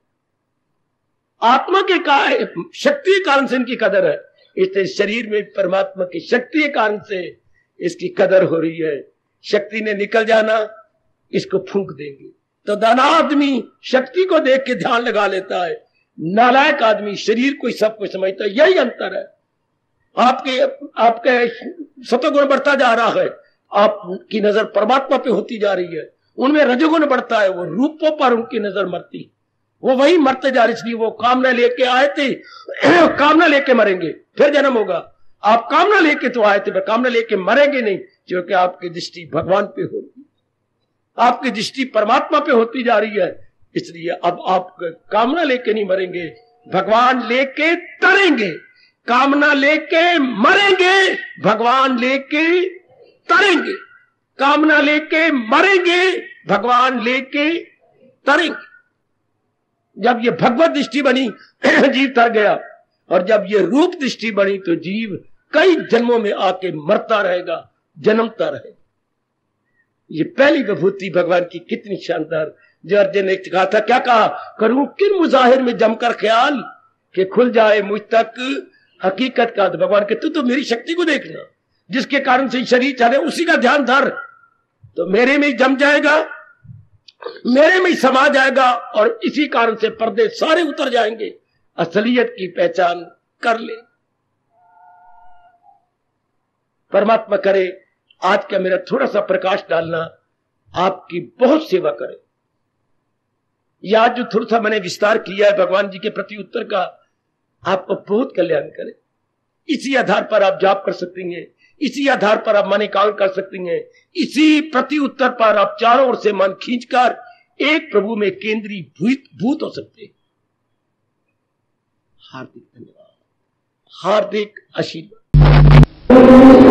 आत्मा के शक्ति के कारण से इनकी कदर है, इसलिए शरीर में परमात्मा की शक्ति के कारण से इसकी कदर हो रही है। शक्ति ने निकल जाना, इसको फूंक देंगे। तो दाना आदमी शक्ति को देख के ध्यान लगा लेता है, नालायक आदमी शरीर को ही सब कुछ समझता है। यही अंतर है। आपके सतोगुण बढ़ता जा रहा है, आपकी नजर परमात्मा पे होती जा रही है। उनमें रजोगुण बढ़ता है, वो रूपों पर उनकी नजर मरती, वो वही मरते जा रहे। इसलिए वो कामना लेके आए थे, कामना लेके मरेंगे, फिर जन्म होगा। आप कामना लेके तो आए थे, पर कामना लेके मरेंगे नहीं, क्योंकि आपकी दृष्टि भगवान पे हो रही, आपकी दृष्टि परमात्मा पे होती जा रही है। इसलिए अब आप कामना लेके नहीं मरेंगे, भगवान लेके तरेंगे। कामना लेके मरेंगे, भगवान लेके तरेंगे। कामना लेके मरेंगे, भगवान लेके तरेंगे। जब ये भगवत दृष्टि बनी जीव तर गया, और जब ये रूप दृष्टि बनी तो जीव कई जन्मों में आके मरता रहेगा, जन्मता रहेगा। ये पहली विभूति भगवान की कितनी शानदार। जो अर्जुन ने कहा था, क्या कहा, करूं किन मुजाहिर में जमकर ख्याल कि खुल जाए मुझ तक हकीकत का। तो भगवान के तू तो मेरी शक्ति को देखना, जिसके कारण से शरीर चले उसी का ध्यान धर, तो मेरे में जम जाएगा मेरे में ही समा जाएगा और इसी कारण से पर्दे सारे उतर जाएंगे, असलियत की पहचान कर ले। परमात्मा करे आज का मेरा थोड़ा सा प्रकाश डालना आपकी बहुत सेवा करे। या जो थोड़ा सा मैंने विस्तार किया है भगवान जी के प्रति उत्तर का, आपको बहुत कल्याण करे। इसी आधार पर आप जाप कर सकती हैं, इसी आधार पर आप मन एकाग्र कर सकती हैं, इसी प्रति उत्तर पर आप चारों ओर से मन खींचकर एक प्रभु में केंद्रीभूत हो सकते हैं। हार्दिक धन्यवाद, हार्दिक आशीर्वाद।